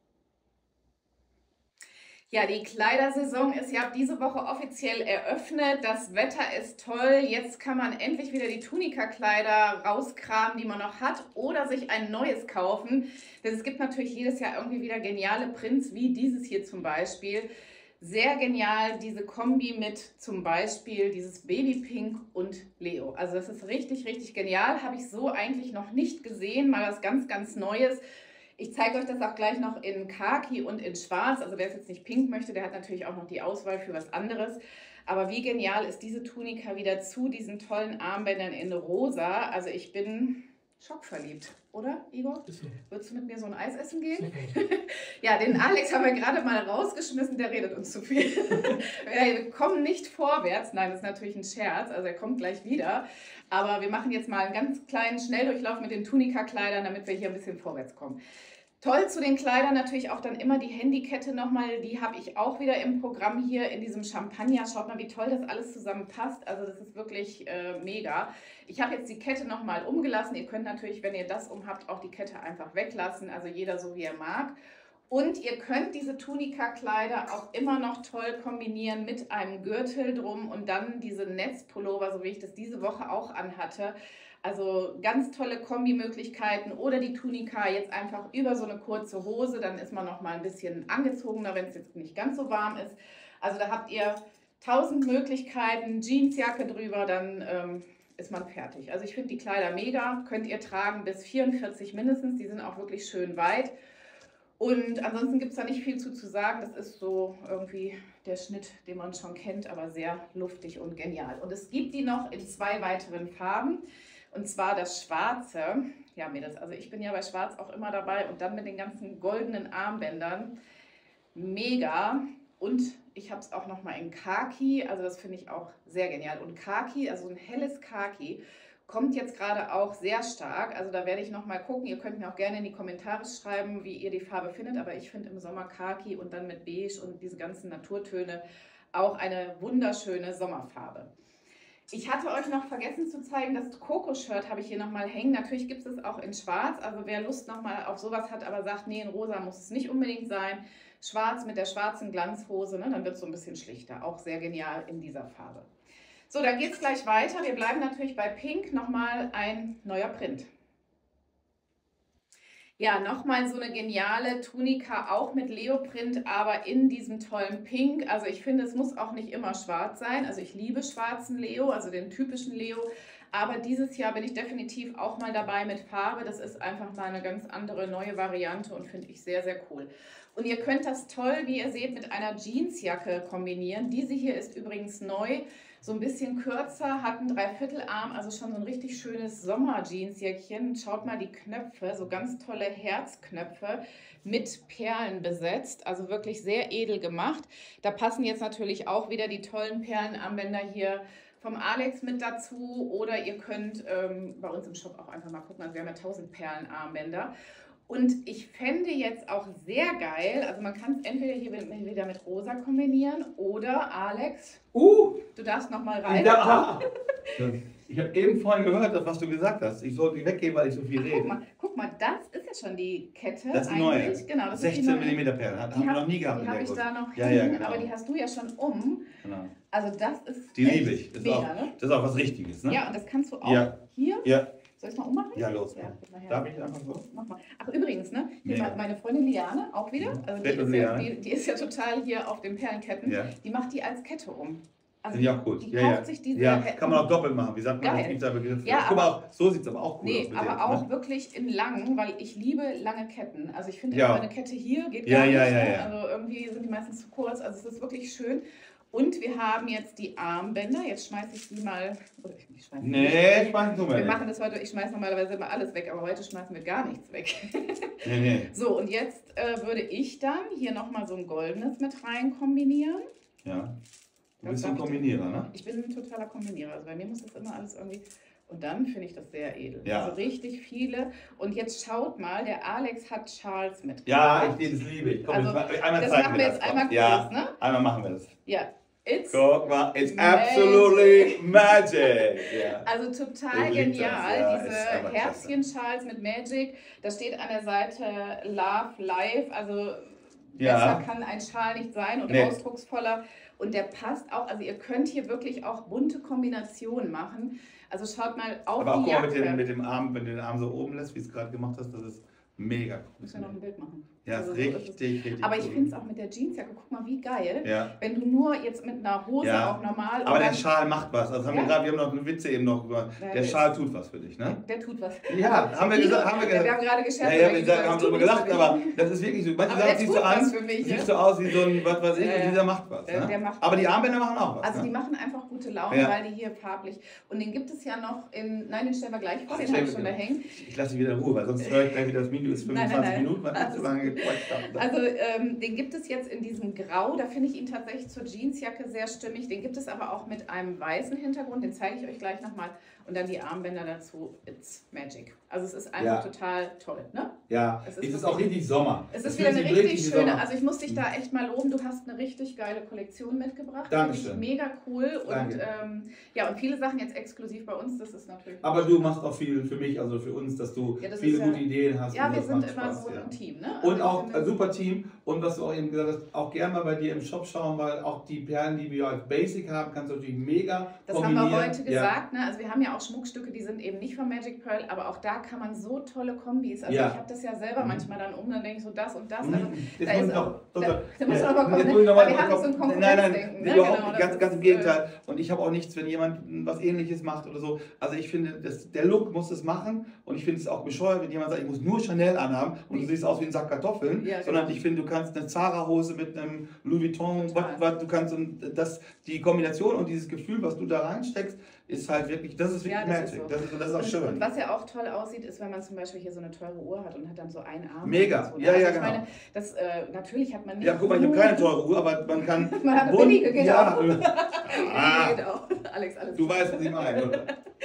Ja, die Kleidersaison ist ja diese Woche offiziell eröffnet. Das Wetter ist toll. Jetzt kann man endlich wieder die Tunika-Kleider rauskramen, die man noch hat, oder sich ein neues kaufen. Denn es gibt natürlich jedes Jahr irgendwie wieder geniale Prints, wie dieses hier zum Beispiel. Sehr genial, diese Kombi mit zum Beispiel dieses Babypink und Leo. Also das ist richtig, richtig genial. Habe ich so eigentlich noch nicht gesehen. Mal was ganz, ganz Neues. Ich zeige euch das auch gleich noch in Khaki und in Schwarz. Also wer es jetzt nicht pink möchte, der hat natürlich auch noch die Auswahl für was anderes. Aber wie genial ist diese Tunika wieder zu diesen tollen Armbändern in rosa. Also ich bin schockverliebt, oder Igor? So. Würdest du mit mir so ein Eis essen gehen? Ja, den Alex haben wir gerade mal rausgeschmissen, der redet uns zu viel. Wir kommen nicht vorwärts. Nein, das ist natürlich ein Scherz. Also er kommt gleich wieder. Aber wir machen jetzt mal einen ganz kleinen Schnelldurchlauf mit den Tunika-Kleidern, damit wir hier ein bisschen vorwärts kommen. Toll zu den Kleidern natürlich auch dann immer die Handykette nochmal. Die habe ich auch wieder im Programm hier in diesem Champagner. Schaut mal, wie toll das alles zusammenpasst. Also das ist wirklich äh, mega. Ich habe jetzt die Kette nochmal umgelassen. Ihr könnt natürlich, wenn ihr das umhabt, auch die Kette einfach weglassen. Also jeder so, wie er mag. Und ihr könnt diese Tunika-Kleider auch immer noch toll kombinieren mit einem Gürtel drum und dann diese Netzpullover, so wie ich das diese Woche auch anhatte. Also ganz tolle Kombimöglichkeiten oder die Tunika jetzt einfach über so eine kurze Hose, dann ist man noch mal ein bisschen angezogener, wenn es jetzt nicht ganz so warm ist. Also da habt ihr tausend Möglichkeiten, Jeansjacke drüber, dann ähm, ist man fertig. Also ich finde die Kleider mega, könnt ihr tragen bis vierundvierzig mindestens, die sind auch wirklich schön weit. Und ansonsten gibt es da nicht viel zu, zu sagen. Das ist so irgendwie der Schnitt, den man schon kennt, aber sehr luftig und genial. Und es gibt die noch in zwei weiteren Farben. Und zwar das Schwarze. Ja, Mädels, also ich bin ja bei Schwarz auch immer dabei. Und dann mit den ganzen goldenen Armbändern. Mega. Und ich habe es auch nochmal in Khaki. Also das finde ich auch sehr genial. Und Khaki, also ein helles Khaki, kommt jetzt gerade auch sehr stark. Also da werde ich nochmal gucken. Ihr könnt mir auch gerne in die Kommentare schreiben, wie ihr die Farbe findet. Aber ich finde im Sommer Khaki und dann mit Beige und diese ganzen Naturtöne auch eine wunderschöne Sommerfarbe. Ich hatte euch noch vergessen zu zeigen, das Coco-Shirt habe ich hier nochmal hängen. Natürlich gibt es auch in Schwarz. Also wer Lust nochmal auf sowas hat, aber sagt, nee, in Rosa muss es nicht unbedingt sein. Schwarz mit der schwarzen Glanzhose, ne, dann wird es so ein bisschen schlichter. Auch sehr genial in dieser Farbe. So, dann geht es gleich weiter. Wir bleiben natürlich bei Pink. Nochmal ein neuer Print. Ja, nochmal so eine geniale Tunika, auch mit Leoprint, aber in diesem tollen Pink. Also ich finde, es muss auch nicht immer schwarz sein. Also ich liebe schwarzen Leo, also den typischen Leo. Aber dieses Jahr bin ich definitiv auch mal dabei mit Farbe. Das ist einfach mal eine ganz andere, neue Variante und finde ich sehr, sehr cool. Und ihr könnt das toll, wie ihr seht, mit einer Jeansjacke kombinieren. Diese hier ist übrigens neu. So ein bisschen kürzer, hat einen Dreiviertelarm, also schon so ein richtig schönes Sommer-Jeansjäckchen. Schaut mal die Knöpfe, so ganz tolle Herzknöpfe mit Perlen besetzt, also wirklich sehr edel gemacht. Da passen jetzt natürlich auch wieder die tollen Perlenarmbänder hier vom Alex mit dazu oder ihr könnt ähm, bei uns im Shop auch einfach mal gucken, also wir haben ja tausend Perlenarmbänder. Und ich fände jetzt auch sehr geil, also man kann es entweder hier wieder mit rosa kombinieren oder, Alex, uh, du darfst noch mal rein. Ja. Ich habe eben vorhin gehört, was du gesagt hast. Ich sollte nicht weggehen, weil ich so viel Ach, rede. Guck mal, guck mal, das ist ja schon die Kette. Das ist die neue. Genau, das sechzehn ist die neue. Millimeter Perlen. Haben wir noch nie gehabt. Die habe ich da noch ja, hin, ja, genau. aber die hast du ja schon um. Genau. Also das ist Die liebe ich. Das, mega, ist auch, ne? das ist auch was Richtiges. Ne? Ja, und das kannst du auch ja. hier. Ja. Soll ich es mal ummachen? Ja, los. Ja, gib mal her. Darf ich einfach so? Mach mal. Ach, übrigens, ne? Hier Mega. meine Freundin Liane auch wieder. Also die, ist ja, die, die ist ja total hier auf den Perlenketten. Ja. Die macht die als Kette um. Also Finde ich auch gut. Die ja, kauft ja. sich diese ja, Ketten. kann man auch doppelt machen. Wie sagt man, Geil. das gibt da Begriff. Ja, Guck mal, aber, auch, so sieht es aber auch cool nee, aus. Mit aber dem, auch ne? wirklich in lang, weil ich liebe lange Ketten. Also ich finde Ja. immer eine Kette hier geht Ja, gar ja, nicht. ja, ne? ja. Also irgendwie sind die meistens zu kurz. Also es ist wirklich schön. Und wir haben jetzt die Armbänder. Jetzt schmeiße ich die mal. Oder ich, ich schmeiß Nee, ich schmeiß nicht Wir mehr. machen das heute, ich schmeiße normalerweise immer alles weg, aber heute schmeißen wir gar nichts weg. Nee, nee. So, und jetzt äh, würde ich dann hier nochmal so ein goldenes mit rein kombinieren. Ja. Du Das bist darf ein ich Kombinierer, ne? Ich bin ein totaler Kombinierer. Also bei mir muss das immer alles irgendwie Und dann finde ich das sehr edel. Ja. Also richtig viele. Und jetzt schaut mal, der Alex hat Charles mit. Ja, ich, das liebe ich. Komm, Also, jetzt, einmal das zeigen machen wir wir das. jetzt einmal kurz, ja, ne? Einmal machen wir das. Ja, it's Guck mal, it's magic. absolutely magic. Ja. Also total Ich lieb das, genial, ja, diese ist einfach Herzchen-Schals mit Magic. Da steht an der Seite Love Life, also Ja. besser kann ein Schal nicht sein und Nee. ausdrucksvoller. Und der passt auch, also ihr könnt hier wirklich auch bunte Kombinationen machen. Also schaut mal auf Aber auch die guck mal mit Jacke. dem, mit dem Arm, wenn du den Arm so oben lässt, wie es gerade gemacht hast, das ist mega cool. Müssen wir noch ein Bild machen. Ja, Also ist so ist richtig, es. richtig Aber ich cool. finde es auch mit der Jeansjacke, guck mal, wie geil. Ja. Wenn du nur jetzt mit einer Hose Ja. auch normal... Aber und der dann- Schal macht was. Also haben Ja. wir gerade, wir haben noch eine Witze eben noch über. Ja, Der der Schal ist- tut was für dich, ne? Der tut was. Ja, haben wir gesagt, haben wir Wir gesagt. haben gerade gescherzt. Ja, ja, aber wir ich sagen, das haben tut drüber nichts gelacht, für aber mich. das ist wirklich so. Manche Aber sagen, der siehst tut du an, was für mich, siehst ne? du aus wie so ein, was weiß ich, Ja, und ja. dieser macht was. Der- Ne? der macht aber was. die Armbänder machen auch was. Also die ne? machen einfach gute Laune, Ja. weil die hier farblich... Und den gibt es ja noch in... Nein, den stellen wir gleich vor, Ach, den stellen habe ich wir schon da den. hängen. Ich lasse dich wieder in Ruhe, weil sonst höre ich gleich wieder das Video ist Nein, nein, fünfundzwanzig nein. Minuten, weil ich zu lange gequatscht habe. Also ähm, den gibt es jetzt in diesem Grau, da finde ich ihn tatsächlich zur Jeansjacke sehr stimmig. Den gibt es aber auch mit einem weißen Hintergrund, den zeige ich euch gleich nochmal. Und dann die Armbänder dazu, it's magic. Also es ist einfach Ja. total toll, ne? Ja, Es es ist ist, auch wirklich- richtig Sommer. Es Das ist wieder fühlt eine sich richtig wie schöne, Sommer. also ich muss dich da echt mal loben, du hast eine richtig geile Kollektion mitgebracht. Dankeschön. Finde ich Mega cool und Danke. ähm, ja, und viele Sachen jetzt exklusiv bei uns, das ist natürlich... Aber du machst auch viel für mich, also für uns, dass du Ja, das viele ist ja- gute Ideen hast. Ja, und wir das sind macht immer Spaß, so ja. ein Team, ne? Also Und ich auch finde- ein super Team. Und was du auch eben gesagt hast, auch gerne mal bei dir im Shop schauen, weil auch die Perlen, die wir als Basic haben, kannst du natürlich mega Das haben kombinieren. wir heute gesagt, ne? Also wir haben ja auch Schmuckstücke, die sind eben nicht von Magic Pearl, aber auch da kann man so tolle Kombis. Also Ja. ich habe das ja selber Mhm. manchmal dann um, dann denke ich so das und das. Mhm. Also Jetzt da muss ist ich auch, noch- da, doch, da muss ja. man aber kommen, Jetzt ne? muss ich noch Weil mal wir haben drauf- so ein Nein, nein, Konkurrenzdenken. Ne? überhaupt Genau, nicht. das Ganz, ganz im ist, Gegenteil. Und ich habe auch nichts, wenn jemand was Ähnliches macht oder so. Also ich finde, das, der Look muss es machen. Und ich finde es auch bescheuert, wenn jemand sagt, ich muss nur Chanel anhaben und du siehst aus wie ein Sack Kartoffeln. Ja, genau. Sondern ich finde, du kannst eine Zara-Hose mit einem Louis Vuitton, Total. was, was, du kannst, und das, die Kombination und dieses Gefühl, was du da reinsteckst, ist halt wirklich, das ist wirklich Ja, das ist Magic. so. Das ist, das ist auch Und, schön. und was ja auch toll aussieht, ist, wenn man zum Beispiel hier so eine teure Uhr hat und hat dann so einen Arm. Mega. und so, ne? Ja, Also ja, ich genau. Meine, das, äh, natürlich hat man nicht. Ja, guck mal, ich habe keine teure Uhr, aber man kann. Man hat eine Wund- billige, genau. Ja, Ah. ah, Genau. Alex, alles du klar. weißt, was ich meine, oder?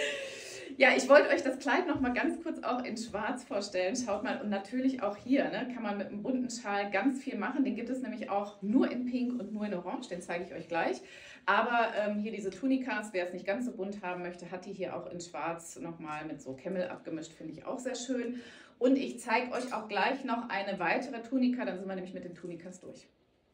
Ja, ich wollte euch das Kleid noch mal ganz kurz auch in schwarz vorstellen. Schaut mal, und natürlich auch hier ne, kann man mit einem bunten Schal ganz viel machen. Den gibt es nämlich auch nur in Pink und nur in Orange, den zeige ich euch gleich. Aber ähm, hier diese Tunikas, wer es nicht ganz so bunt haben möchte, hat die hier auch in schwarz nochmal mit so Camel abgemischt, finde ich auch sehr schön. Und ich zeige euch auch gleich noch eine weitere Tunika, dann sind wir nämlich mit den Tunikas durch.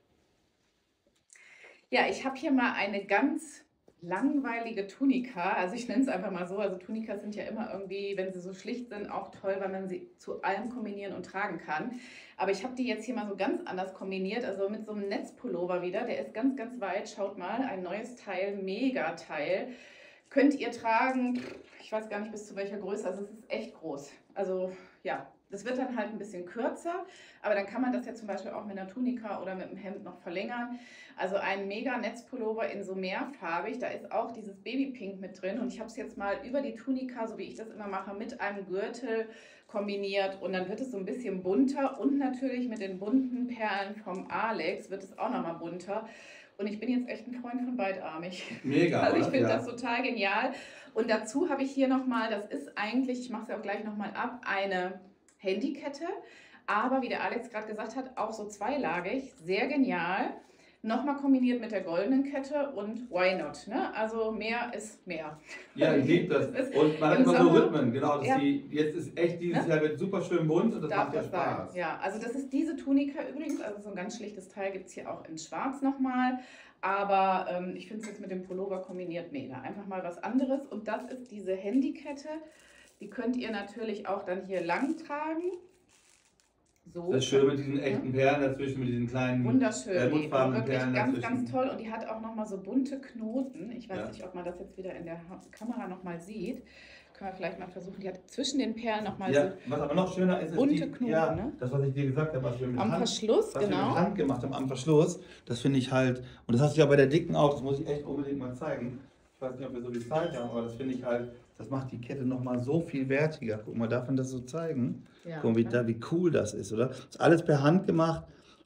Ja, ich habe hier mal eine ganz langweilige Tunika, also ich nenne es einfach mal so, also Tunikas sind ja immer irgendwie, wenn sie so schlicht sind, auch toll, weil man sie zu allem kombinieren und tragen kann. Aber ich habe die jetzt hier mal so ganz anders kombiniert, also mit so einem Netzpullover wieder, der ist ganz, ganz weit, schaut mal, ein neues Teil, mega Teil. Könnt ihr tragen, ich weiß gar nicht bis zu welcher Größe, also es ist echt groß. Also ja, das wird dann halt ein bisschen kürzer, aber dann kann man das ja zum Beispiel auch mit einer Tunika oder mit einem Hemd noch verlängern. Also ein mega Netzpullover in so mehrfarbig, da ist auch dieses Babypink mit drin und ich habe es jetzt mal über die Tunika, so wie ich das immer mache, mit einem Gürtel kombiniert und dann wird es so ein bisschen bunter und natürlich mit den bunten Perlen vom Alex wird es auch nochmal bunter. Und ich bin jetzt echt ein Freund von beidarmig. Mega. Also ich oder? finde Ja. das total genial. Und dazu habe ich hier nochmal, das ist eigentlich, ich mache es ja auch gleich nochmal ab, eine Handykette. Aber wie der Alex gerade gesagt hat, auch so zweilagig, sehr genial. Nochmal kombiniert mit der goldenen Kette und why not? Ne? Also mehr ist mehr. Ja, ich liebe das. Das ist Und man hat im immer so Sommer- Rhythmen, genau. Das Ja. die, jetzt ist echt, dieses Ne? Jahr wird super schön bunt und das Darf macht ja das sein? Spaß. Ja, also das ist diese Tunika übrigens, also so ein ganz schlichtes Teil gibt es hier auch in schwarz nochmal. Aber ähm, ich finde es jetzt mit dem Pullover kombiniert mega. Einfach mal was anderes. Und das ist diese Handykette. Die könnt ihr natürlich auch dann hier lang tragen. So. Das ist schön mit diesen echten Perlen dazwischen, mit diesen kleinen Wunderschön, äh, die, mundfarbenen wirklich Perlen ganz, dazwischen. ganz toll und die hat auch nochmal so bunte Knoten. Ich weiß Ja. nicht, ob man das jetzt wieder in der Ha- Kamera nochmal sieht. Können wir vielleicht mal versuchen. Die hat zwischen den Perlen nochmal Ja, was aber noch schöner ist, ist bunte die, Knoten, ja, ne? das, was ich dir gesagt habe, was wir so mit am Hand, Verschluss, was wir genau. mit Hand gemacht haben, am Verschluss, das finde ich halt, und das hast du ja bei der dicken auch, das muss ich echt unbedingt mal zeigen. Ich weiß nicht, ob wir so viel Zeit haben, aber das finde ich halt, das macht die Kette nochmal so viel wertiger. Guck mal, darf man das so zeigen? Ja, Guck mal, wie, klar. da, wie cool das ist, oder? Das ist alles per Hand gemacht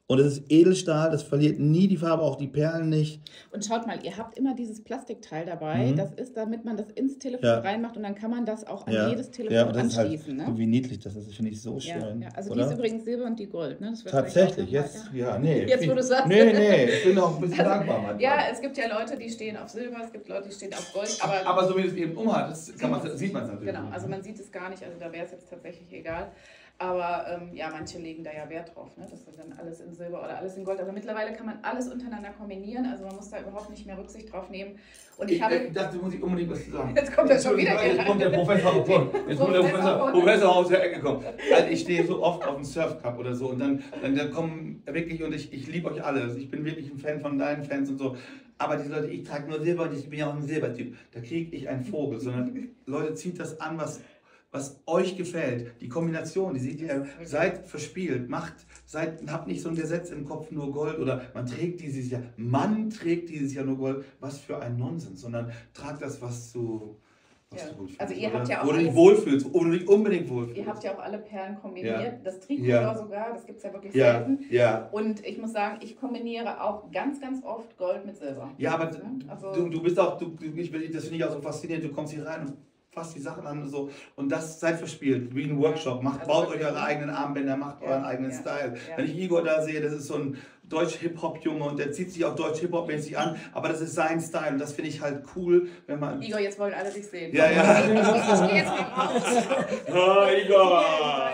Und es ist Edelstahl, das verliert nie die Farbe, auch die Perlen nicht. Und schaut mal, ihr habt immer dieses Plastikteil dabei. Mhm. Das ist, damit man das ins Telefon Ja. reinmacht und dann kann man das auch an Ja. jedes Telefon Ja, und das anschließen. ist halt, Ne? wie niedlich das ist, finde ich so Ja, schön. ja. Also oder? die ist übrigens Silber und die Gold. Ne? Das wird Tatsächlich, vielleicht auch jetzt, noch mal, ja, nee. Jetzt, wo du sagst. Nee, nee, ich bin auch ein bisschen dankbar. Manchmal. Ja, es gibt ja Leute, die stehen auf Silber, es gibt Leute, die stehen auf Gold. Aber, Aber so wie es eben umhat, das kann man, sieht man es natürlich. Genau, also man sieht es gar nicht, also da wäre es jetzt tatsächlich egal. Aber ähm, ja, manche legen da ja Wert drauf, ne? Das ist dann alles in Silber oder alles in Gold. Aber mittlerweile kann man alles untereinander kombinieren, also man muss da überhaupt nicht mehr Rücksicht drauf nehmen. Und ich, ich habe... Ich dachte, muss ich unbedingt was zu sagen. Jetzt kommt er schon wieder. Jetzt kommt der Professor, jetzt kommt der Professor, Professor aus der Ecke gekommen. Also ich stehe so oft auf dem Surfcup oder so und dann, dann, dann kommen wirklich, und ich, ich liebe euch alle, also ich bin wirklich ein Fan von deinen Fans und so. Aber die Leute, ich trage nur Silber und ich bin ja auch ein Silbertyp. Da kriege ich einen Vogel, sondern Leute, zieht das an, was... was euch gefällt, die Kombination, die seht ihr, seid verspielt, macht, seid, habt nicht so ein Gesetz im Kopf, nur Gold, oder man trägt dieses Jahr, man trägt dieses Jahr nur Gold, was für ein Nonsens, sondern tragt das, was du, was Ja. du gut findest. Also ihr oder? habt ja auch wo du dich alles- wohlfühlst, wo du dich unbedingt wohlfühlst. Ihr habt ja auch alle Perlen kombiniert, Ja. das Tricolor Ja. sogar, das gibt es ja wirklich Ja, selten. ja. Und ich muss sagen, ich kombiniere auch ganz, ganz oft Gold mit Silber. Ja, aber Also- du, du bist auch, du, du, ich, das finde ich auch so faszinierend, du kommst hier rein und fasst die Sachen an und so, und das seid verspielt, wie ein Workshop, macht, Also baut wirklich, euch eure ne? eigenen Armbänder, macht Ja, euren eigenen ja, Style. ja. Wenn ich Igor da sehe, das ist so ein Deutsch-Hip-Hop-Junge und der zieht sich auch Deutsch-Hip-Hop-mäßig an, aber das ist sein Style und das finde ich halt cool, wenn man... Igor, jetzt wollen alle dich sehen. Ja, ja. Ich gehe jetzt mal raus. Oh, Igor,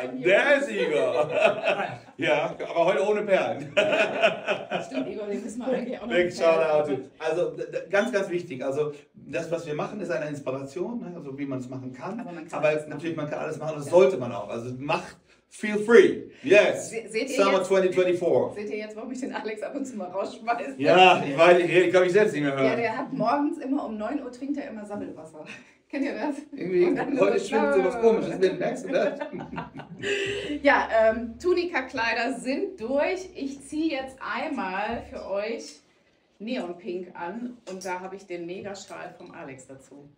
der ist Igor. Ja, aber heute ohne Perlen. Stimmt, Igor, den müssen wir eigentlich auch noch Big Perlen- Shoutout. Also d- d- ganz, ganz wichtig. Also das, was wir machen, ist eine Inspiration, ne? Also wie man es machen kann. Aber man kann Aber alles machen. natürlich, man kann alles machen und das Ja. sollte man auch. Also macht, feel free. Yes. Se- seht ihr Summer jetzt- zwanzig vierundzwanzig. Seht ihr jetzt, warum ich den Alex ab und zu mal rausschmeiße? Ja, ich weiß, ich, ich glaube, ich selbst nicht mehr Ja, hören. der hat morgens immer um neun Uhr trinkt er immer Sammelwasser. Kennt ihr das? Irgendwie, Und dann heute so- stimmt so was Komisches mit, merkst du das? Ja, ähm, Tunika-Kleider sind durch. Ich ziehe jetzt einmal für euch Neonpink an und da habe ich den Megaschal vom Alex dazu.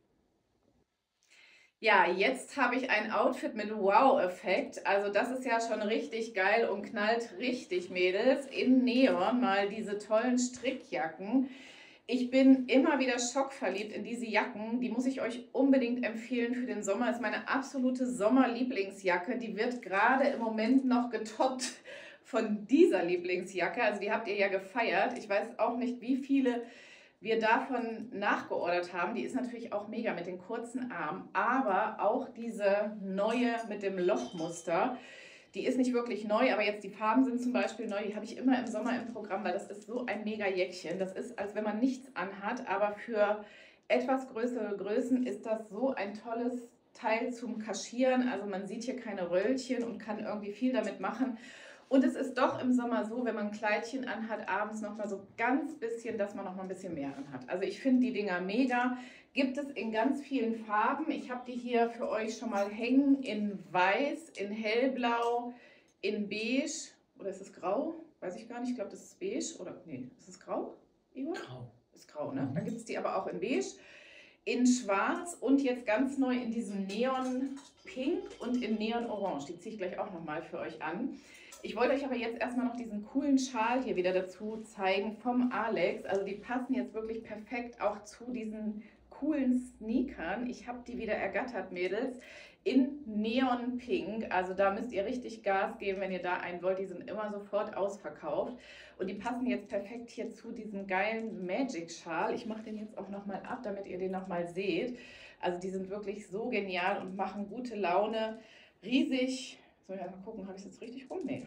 Ja, jetzt habe ich ein Outfit mit Wow-Effekt. Also das ist ja schon richtig geil und knallt richtig, Mädels. In Neon mal diese tollen Strickjacken. Ich bin immer wieder schockverliebt in diese Jacken. Die muss ich euch unbedingt empfehlen für den Sommer. Das ist meine absolute Sommerlieblingsjacke. Die wird gerade im Moment noch getoppt von dieser Lieblingsjacke. Also die habt ihr ja gefeiert. Ich weiß auch nicht, wie viele wir davon nachgeordert haben. Die ist natürlich auch mega mit den kurzen Armen. Aber auch diese neue mit dem Lochmuster. Die ist nicht wirklich neu, aber jetzt die Farben sind zum Beispiel neu. Die habe ich immer im Sommer im Programm, weil das ist so ein mega Jäckchen. Das ist, als wenn man nichts anhat, aber für etwas größere Größen ist das so ein tolles Teil zum Kaschieren. Also man sieht hier keine Röllchen und kann irgendwie viel damit machen. Und es ist doch im Sommer so, wenn man ein Kleidchen anhat, abends noch mal so ganz bisschen, dass man noch mal ein bisschen mehr anhat. Also ich finde die Dinger mega. Gibt es in ganz vielen Farben. Ich habe die hier für euch schon mal hängen in weiß, in hellblau, in beige. Oder ist es grau? Weiß ich gar nicht. Ich glaube, das ist beige. Oder nee, ist es grau, Igor? Grau. Ist grau, ne? Da gibt es die aber auch in beige, in schwarz und jetzt ganz neu in diesem Neon Pink und in Neon Orange. Die ziehe ich gleich auch nochmal für euch an. Ich wollte euch aber jetzt erstmal noch diesen coolen Schal hier wieder dazu zeigen vom Alex. Also die passen jetzt wirklich perfekt auch zu diesen coolen Sneakern. Ich habe die wieder ergattert, Mädels, in Neon Pink. Also da müsst ihr richtig Gas geben, wenn ihr da einen wollt. Die sind immer sofort ausverkauft. Und die passen jetzt perfekt hier zu diesem geilen Magic-Schal. Ich mache den jetzt auch nochmal ab, damit ihr den nochmal seht. Also die sind wirklich so genial und machen gute Laune. Riesig. Soll ich mal gucken, habe ich es jetzt richtig rum? Nee.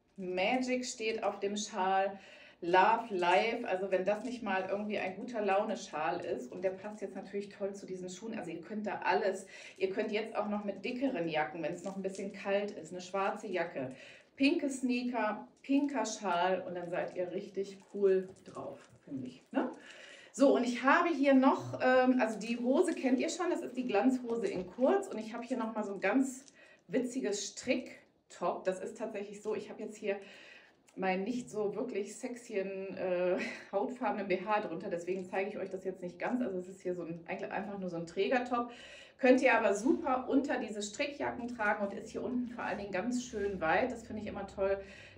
Magic steht auf dem Schal. Love Life, also wenn das nicht mal irgendwie ein guter Laune-Schal ist und der passt jetzt natürlich toll zu diesen Schuhen, also ihr könnt da alles, ihr könnt jetzt auch noch mit dickeren Jacken, wenn es noch ein bisschen kalt ist, eine schwarze Jacke, pinke Sneaker, pinker Schal und dann seid ihr richtig cool drauf, finde ich. Ne? So, und ich habe hier noch, ähm, also die Hose kennt ihr schon, das ist die Glanzhose in kurz und ich habe hier nochmal so ein ganz witziges Stricktop, das ist tatsächlich so, ich habe jetzt hier mein nicht so wirklich sexyen, äh, hautfarbenen B H drunter, deswegen zeige ich euch das jetzt nicht ganz, also es ist hier so ein, eigentlich einfach nur so ein Trägertop, könnt ihr aber super unter diese Strickjacken tragen und ist hier unten vor allen Dingen ganz schön weit, das finde ich immer toll,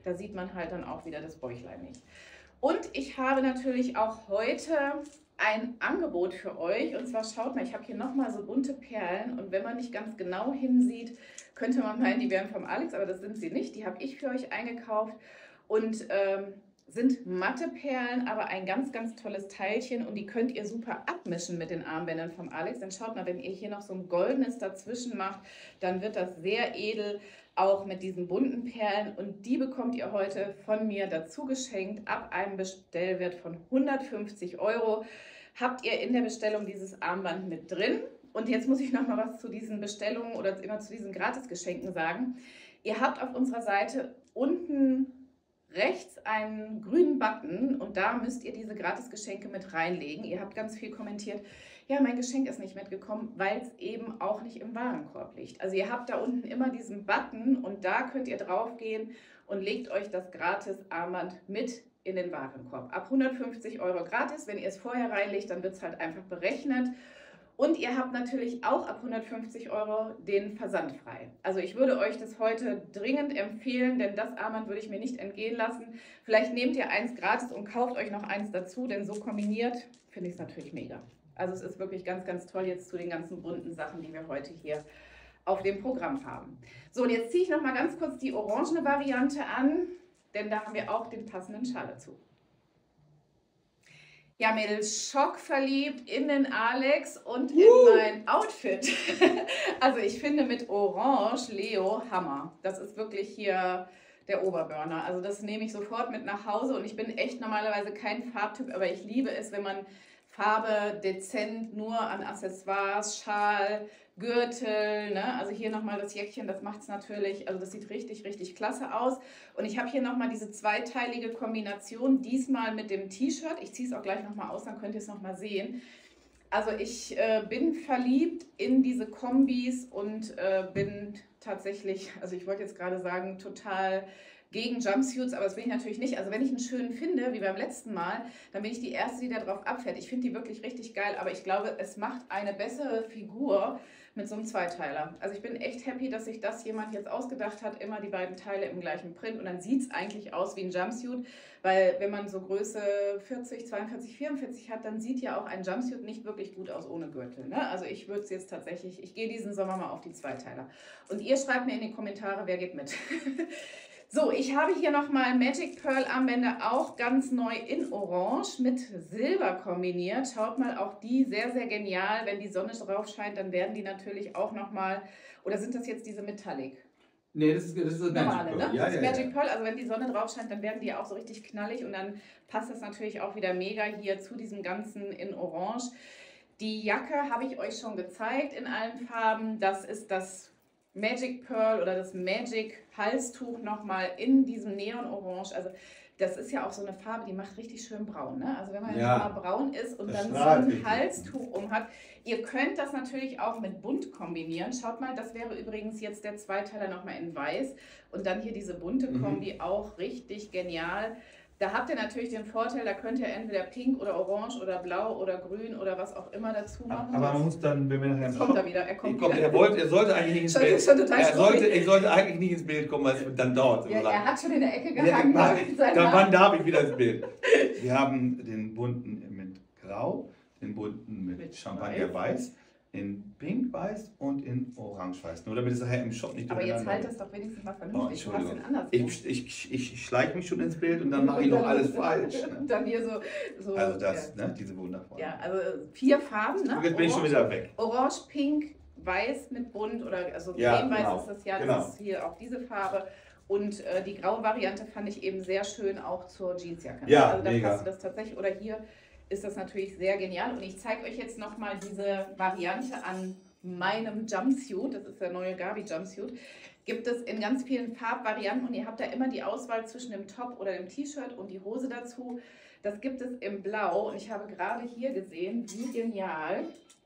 Da sieht man halt dann auch wieder das Bäuchlein nicht. Und ich habe natürlich auch heute ein Angebot für euch. Und zwar schaut mal, ich habe hier nochmal so bunte Perlen. Und wenn man nicht ganz genau hinsieht, könnte man meinen, die wären vom Alex, aber das sind sie nicht. Die habe ich für euch eingekauft. Und ähm, sind matte Perlen, aber ein ganz, ganz tolles Teilchen. Und die könnt ihr super abmischen mit den Armbändern vom Alex. Dann schaut mal, wenn ihr hier noch so ein goldenes dazwischen macht, dann wird das sehr edel, auch mit diesen bunten Perlen. Und die bekommt ihr heute von mir dazu geschenkt, ab einem Bestellwert von hundertfünfzig Euro. Habt ihr in der Bestellung dieses Armband mit drin. Und jetzt muss ich noch mal was zu diesen Bestellungen oder immer zu diesen Gratisgeschenken sagen. Ihr habt auf unserer Seite unten rechts einen grünen Button und da müsst ihr diese Gratisgeschenke mit reinlegen. Ihr habt ganz viel kommentiert, ja, mein Geschenk ist nicht mitgekommen, weil es eben auch nicht im Warenkorb liegt. Also ihr habt da unten immer diesen Button und da könnt ihr drauf gehen und legt euch das Gratis-Armband mit in den Warenkorb. Ab hundertfünfzig Euro gratis, wenn ihr es vorher reinlegt, dann wird es halt einfach berechnet. Und ihr habt natürlich auch ab hundertfünfzig Euro den Versand frei. Also ich würde euch das heute dringend empfehlen, denn das Armband würde ich mir nicht entgehen lassen. Vielleicht nehmt ihr eins gratis und kauft euch noch eins dazu, denn so kombiniert finde ich es natürlich mega. Also es ist wirklich ganz, ganz toll jetzt zu den ganzen bunten Sachen, die wir heute hier auf dem Programm haben. So, und jetzt ziehe ich noch mal ganz kurz die orangene Variante an, denn da haben wir auch den passenden Schal dazu. Ja, Mädels, schockverliebt in den Alex und in uh. mein Outfit. Also ich finde mit Orange Leo Hammer. Das ist wirklich hier der Oberburner. Also das nehme ich sofort mit nach Hause und ich bin echt normalerweise kein Farbtyp, aber ich liebe es, wenn man Farbe dezent nur an Accessoires, Schal, Gürtel, ne? Also hier nochmal das Jäckchen, das macht es natürlich, also das sieht richtig, richtig klasse aus. Und ich habe hier nochmal diese zweiteilige Kombination, diesmal mit dem T-Shirt. Ich ziehe es auch gleich nochmal aus, dann könnt ihr es nochmal sehen. Also ich äh, bin verliebt in diese Kombis und äh, bin tatsächlich, also ich wollte jetzt gerade sagen, total gegen Jumpsuits, aber das bin ich natürlich nicht. Also wenn ich einen schönen finde, wie beim letzten Mal, dann bin ich die Erste, die da drauf abfährt. Ich finde die wirklich richtig geil, aber ich glaube, es macht eine bessere Figur mit so einem Zweiteiler. Also ich bin echt happy, dass sich das jemand jetzt ausgedacht hat, immer die beiden Teile im gleichen Print und dann sieht es eigentlich aus wie ein Jumpsuit, weil wenn man so Größe vierzig, zweiundvierzig, vierundvierzig hat, dann sieht ja auch ein Jumpsuit nicht wirklich gut aus ohne Gürtel. Ne? Also ich würde es jetzt tatsächlich, ich gehe diesen Sommer mal auf die Zweiteiler. Und ihr schreibt mir in die Kommentare, wer geht mit. So, ich habe hier nochmal Magic Pearl Armbänder, auch ganz neu in Orange mit Silber kombiniert. Schaut mal, auch die sehr, sehr genial. Wenn die Sonne drauf scheint, dann werden die natürlich auch nochmal, oder sind das jetzt diese Metallic? Nee, das ist, das ist das normale, Magic Pearl. Ne? Ja, das ist ja, Magic ja. Pearl, also wenn die Sonne drauf scheint, dann werden die auch so richtig knallig und dann passt das natürlich auch wieder mega hier zu diesem Ganzen in Orange. Die Jacke habe ich euch schon gezeigt in allen Farben. Das ist das Magic Pearl oder das Magic Halstuch nochmal in diesem Neon Orange. Also das ist ja auch so eine Farbe, die macht richtig schön braun. Ne? Also wenn man ja. mal braun ist und das dann so ein richtig. Halstuch um hat. Ihr könnt das natürlich auch mit bunt kombinieren. Schaut mal, das wäre übrigens jetzt der Zweiteiler nochmal in weiß. Und dann hier diese bunte Kombi, mhm. auch richtig genial. Da habt ihr natürlich den Vorteil, da könnt ihr entweder pink oder orange oder blau oder grün oder was auch immer dazu machen. Aber man muss dann, wenn wir nachher... Jetzt kommt er wieder, er kommt kommt, wieder. Er, wollte, er sollte eigentlich nicht ins schon, Bild schon total er sollte, er sollte eigentlich nicht ins Bild kommen, weil es dann dauert. Ja, er hat schon in der Ecke gehangen. Ja, da dann wann darf ich wieder ins Bild? Wir haben den bunten mit Grau, den bunten mit, mit Champagner-Weiß, in Pink-Weiß und in Orange-Weiß. Nur damit es nachher im Shop nicht aber jetzt halt wird. das doch wenigstens mal vernünftig. Oh, du hast den anders. Ich, ich, ich, ich schleiche mich schon ins Bild und dann mache ich noch alles falsch. Ne? Dann hier so, so also das, ja. ne, diese wundervollen. Ja, also vier Farben, ne? Und jetzt bin ich schon wieder weg. Orange, Pink, Weiß mit Bunt oder also ja, Cremeweiß genau. ist das ja, genau. das ist hier auch diese Farbe. Und äh, die graue Variante fand ich eben sehr schön auch zur Jeansjacke. Ja, also da mega. passt das tatsächlich. Oder hier ist das natürlich sehr genial. Und ich zeige euch jetzt nochmal diese Variante an meinem Jumpsuit. Das ist der neue Gabi Jumpsuit. Gibt es in ganz vielen Farbvarianten und ihr habt da immer die Auswahl zwischen dem Top oder dem T-Shirt und die Hose dazu. Das gibt es im Blau und ich habe gerade hier gesehen, wie genial.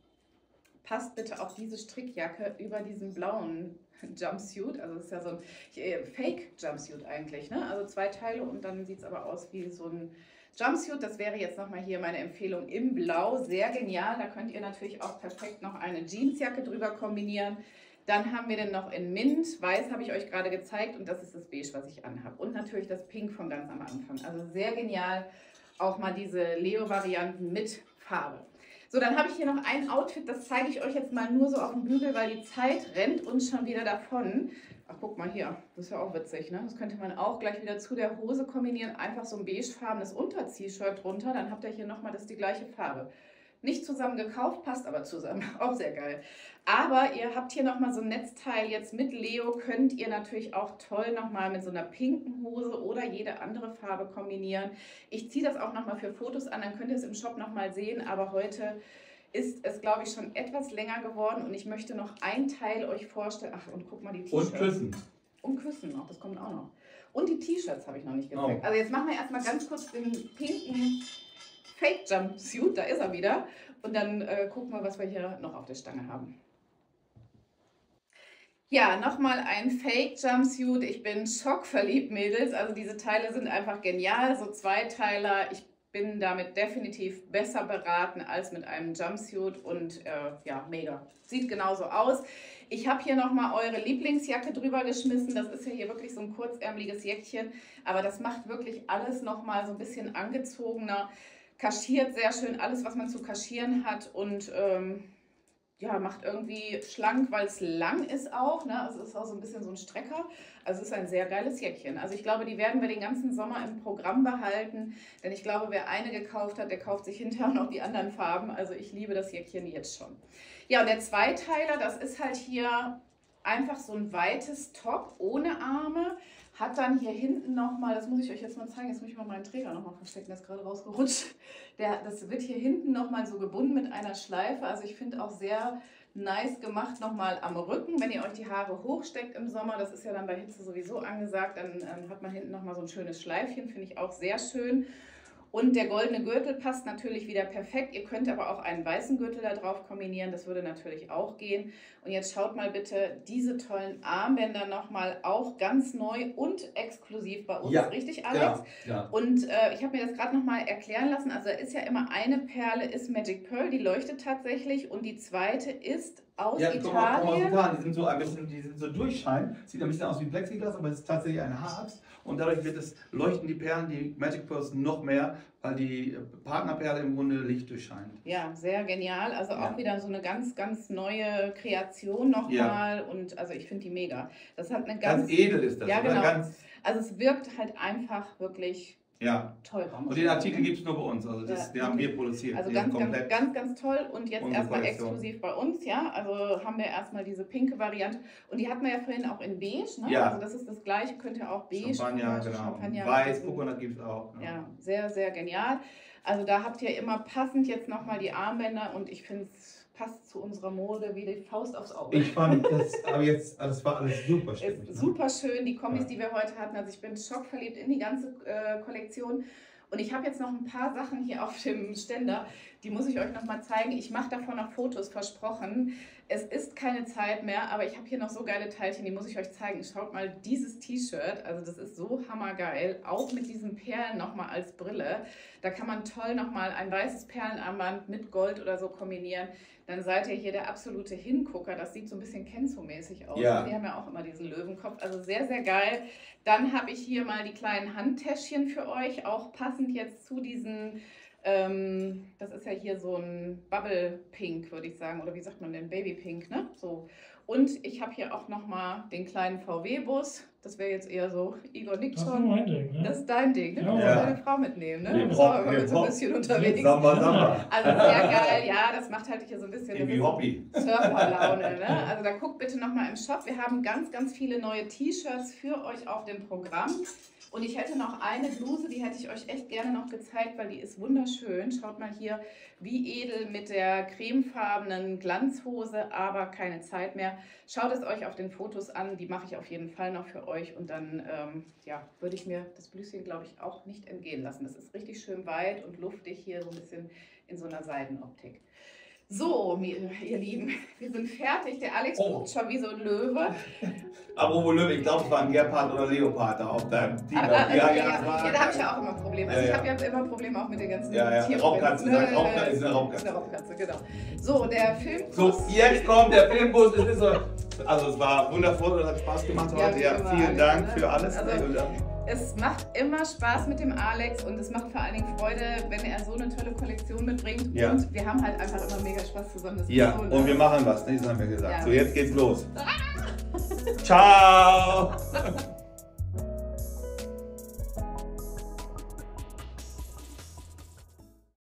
Passt bitte auch diese Strickjacke über diesen blauen Jumpsuit. Also das ist ja so ein äh, Fake-Jumpsuit eigentlich. Ne? Also zwei Teile und dann sieht es aber aus wie so ein Jumpsuit. Das wäre jetzt nochmal hier meine Empfehlung im Blau. Sehr genial. Da könnt ihr natürlich auch perfekt noch eine Jeansjacke drüber kombinieren. Dann haben wir den noch in Mint, weiß habe ich euch gerade gezeigt und das ist das Beige, was ich anhabe. Und natürlich das Pink von ganz am Anfang. Also sehr genial, auch mal diese Leo-Varianten mit Farbe. So, dann habe ich hier noch ein Outfit, das zeige ich euch jetzt mal nur so auf dem Bügel, weil die Zeit rennt uns schon wieder davon. Ach, guck mal hier, das ist ja auch witzig, ne? Das könnte man auch gleich wieder zu der Hose kombinieren. Einfach so ein beigefarbenes Unter-T-Shirt drunter, dann habt ihr hier nochmal, das ist die gleiche Farbe. Nicht zusammen gekauft, passt aber zusammen, auch sehr geil. Aber ihr habt hier nochmal so ein Netzteil jetzt mit Leo, könnt ihr natürlich auch toll nochmal mit so einer pinken Hose oder jede andere Farbe kombinieren. Ich ziehe das auch nochmal für Fotos an, dann könnt ihr es im Shop nochmal sehen, aber heute ist es, glaube ich, schon etwas länger geworden und ich möchte noch ein Teil euch vorstellen. Ach, und guck mal die T-Shirts. Und Küssen. Und Küssen noch, das kommt auch noch. Und die T-Shirts habe ich noch nicht gezeigt. Oh. Also jetzt machen wir erstmal ganz kurz den pinken Fake Jumpsuit, da ist er wieder. Und dann äh, gucken wir, was wir hier noch auf der Stange haben. Ja, nochmal ein Fake Jumpsuit. Ich bin schockverliebt, Mädels. Also diese Teile sind einfach genial. So Zweiteiler. Ich bin damit definitiv besser beraten als mit einem Jumpsuit. Und äh, ja, mega. Sieht genauso aus. Ich habe hier nochmal eure Lieblingsjacke drüber geschmissen. Das ist ja hier wirklich so ein kurzärmeliges Jäckchen. Aber das macht wirklich alles nochmal so ein bisschen angezogener. Kaschiert sehr schön alles, was man zu kaschieren hat und ähm, ja, macht irgendwie schlank, weil es lang ist auch. Ne? Also es ist auch so ein bisschen so ein Strecker. Also es ist ein sehr geiles Jäckchen. Also ich glaube, die werden wir den ganzen Sommer im Programm behalten. Denn ich glaube, wer eine gekauft hat, der kauft sich hinterher noch die anderen Farben. Also ich liebe das Jäckchen jetzt schon. Ja, und der Zweiteiler, das ist halt hier einfach so ein weites Top ohne Arme. Hat dann hier hinten nochmal, das muss ich euch jetzt mal zeigen, jetzt muss ich mal meinen Träger nochmal verstecken, der ist gerade rausgerutscht. Der, das wird hier hinten nochmal so gebunden mit einer Schleife, also ich finde auch sehr nice gemacht nochmal am Rücken, wenn ihr euch die Haare hochsteckt im Sommer, das ist ja dann bei Hitze sowieso angesagt, dann ähm, hat man hinten nochmal so ein schönes Schleifchen, finde ich auch sehr schön. Und der goldene Gürtel passt natürlich wieder perfekt. Ihr könnt aber auch einen weißen Gürtel da drauf kombinieren. Das würde natürlich auch gehen. Und jetzt schaut mal bitte diese tollen Armbänder nochmal, auch ganz neu und exklusiv bei uns. Ja, richtig, Alex? Ja, ja. Und äh, ich habe mir das gerade nochmal erklären lassen. Also da ist ja immer eine Perle, ist Magic Pearl, die leuchtet tatsächlich. Und die zweite ist aus ja, Italien. Komm mal, komm mal, Italien. Die sind so ein bisschen, die sind so durchschein. Sieht ein bisschen aus wie Plexiglas, aber es ist tatsächlich ein Harz. Und dadurch wird es, leuchten die Perlen, die Magic Pearls noch mehr, weil die Partnerperle im Grunde Licht durchscheint. Ja, sehr genial. Also auch ja. wieder so eine ganz, ganz neue Kreation nochmal. Ja. Und also ich finde die mega. Das hat eine ganz, ganz edel ist das. Ja, genau. Ganz, also es wirkt halt einfach wirklich ja. toll. Und den Artikel gibt es nur bei uns. Also das, ja, den haben wir produziert. Also ganz, ganz, ganz, ganz toll. Und jetzt erstmal exklusiv bei uns, ja. Also haben wir erstmal diese pinke Variante. Und die hatten wir ja vorhin auch in beige, ne? Ja. Also das ist das gleiche, könnt ihr auch beige. Champagner, genau. Champagner, weiß, Coconut gibt es auch. Ja. ja, sehr, sehr genial. Also da habt ihr immer passend jetzt nochmal die Armbänder und ich finde es passt zu unserer Mode wie die Faust aufs Auge. Ich fand das, aber jetzt, das war alles super schön. Ne? Super schön, die Kombis, ja. die wir heute hatten. Also ich bin schockverliebt in die ganze äh, Kollektion. Und ich habe jetzt noch ein paar Sachen hier auf dem Ständer, die muss ich euch noch mal zeigen. Ich mache davon noch Fotos, versprochen. Es ist keine Zeit mehr, aber ich habe hier noch so geile Teilchen, die muss ich euch zeigen. Schaut mal dieses T-Shirt, also das ist so hammergeil, auch mit diesen Perlen noch mal als Brille. Da kann man toll noch mal ein weißes Perlenarmband mit Gold oder so kombinieren. Dann seid ihr hier der absolute Hingucker. Das sieht so ein bisschen Kenzo-mäßig aus. Ja. Die haben ja auch immer diesen Löwenkopf, also sehr, sehr geil. Dann habe ich hier mal die kleinen Handtäschchen für euch, auch passend jetzt zu diesen, ähm, das ist ja hier so ein Bubble Pink, würde ich sagen, oder wie sagt man denn, Baby Pink, ne? So. Und ich habe hier auch nochmal den kleinen V W-Bus. Das wäre jetzt eher so, Igor nickt schon. Das ist mein Ding, ne? Das ist dein Ding, ne? Du musst Ja. deine Frau mitnehmen, ne? Wir Du brauchen- bist wir immer so ein bisschen unterwegs. Samba, Samba. Also sehr geil, ja, das macht halt hier so ein bisschen Irgendwie Hobby. Surferlaune, ne? Also da guckt bitte nochmal im Shop. Wir haben ganz, ganz viele neue T-Shirts für euch auf dem Programm. Und ich hätte noch eine Bluse, die hätte ich euch echt gerne noch gezeigt, weil die ist wunderschön. Schaut mal hier, wie edel mit der cremefarbenen Glanzhose, aber keine Zeit mehr. Schaut es euch auf den Fotos an, die mache ich auf jeden Fall noch für euch. Und dann ähm, ja, würde ich mir das Blüschen, glaube ich, auch nicht entgehen lassen. Das ist richtig schön weit und luftig hier, so ein bisschen in so einer Seidenoptik. So, ihr Lieben, wir sind fertig. Der Alex Oh. guckt schon wie so ein Löwe. Apropos Löwe, ich glaube, es war ein Gepard oder Leopard da auf deinem Team. Ah, ah, ja, okay, ja, ja, es war- ja, da habe ich ja auch immer Probleme. Also Ja, ich ja. habe ja immer Probleme auch mit den ganzen Ja, ja, Tieren. Raubkatze, Ne, sagt, Raubkatze äh, ist eine Raubkatze. Ist eine Raubkatze, genau. So, der Film. So, jetzt kommt der Filmbus. Es ist so, also es war wundervoll und hat Spaß gemacht Ja, heute. wie Ja, immer, vielen Alex, Dank ne? für alles. Also, Ja. Es macht immer Spaß mit dem Alex und es macht vor allen Dingen Freude, wenn er so eine tolle Kollektion mitbringt. Ja. Und wir haben halt einfach immer mega Spaß zusammen. Das ist Ja, so, ne? und wir machen was, ne? Das haben wir gesagt. Ja. So, jetzt geht's los. Ciao!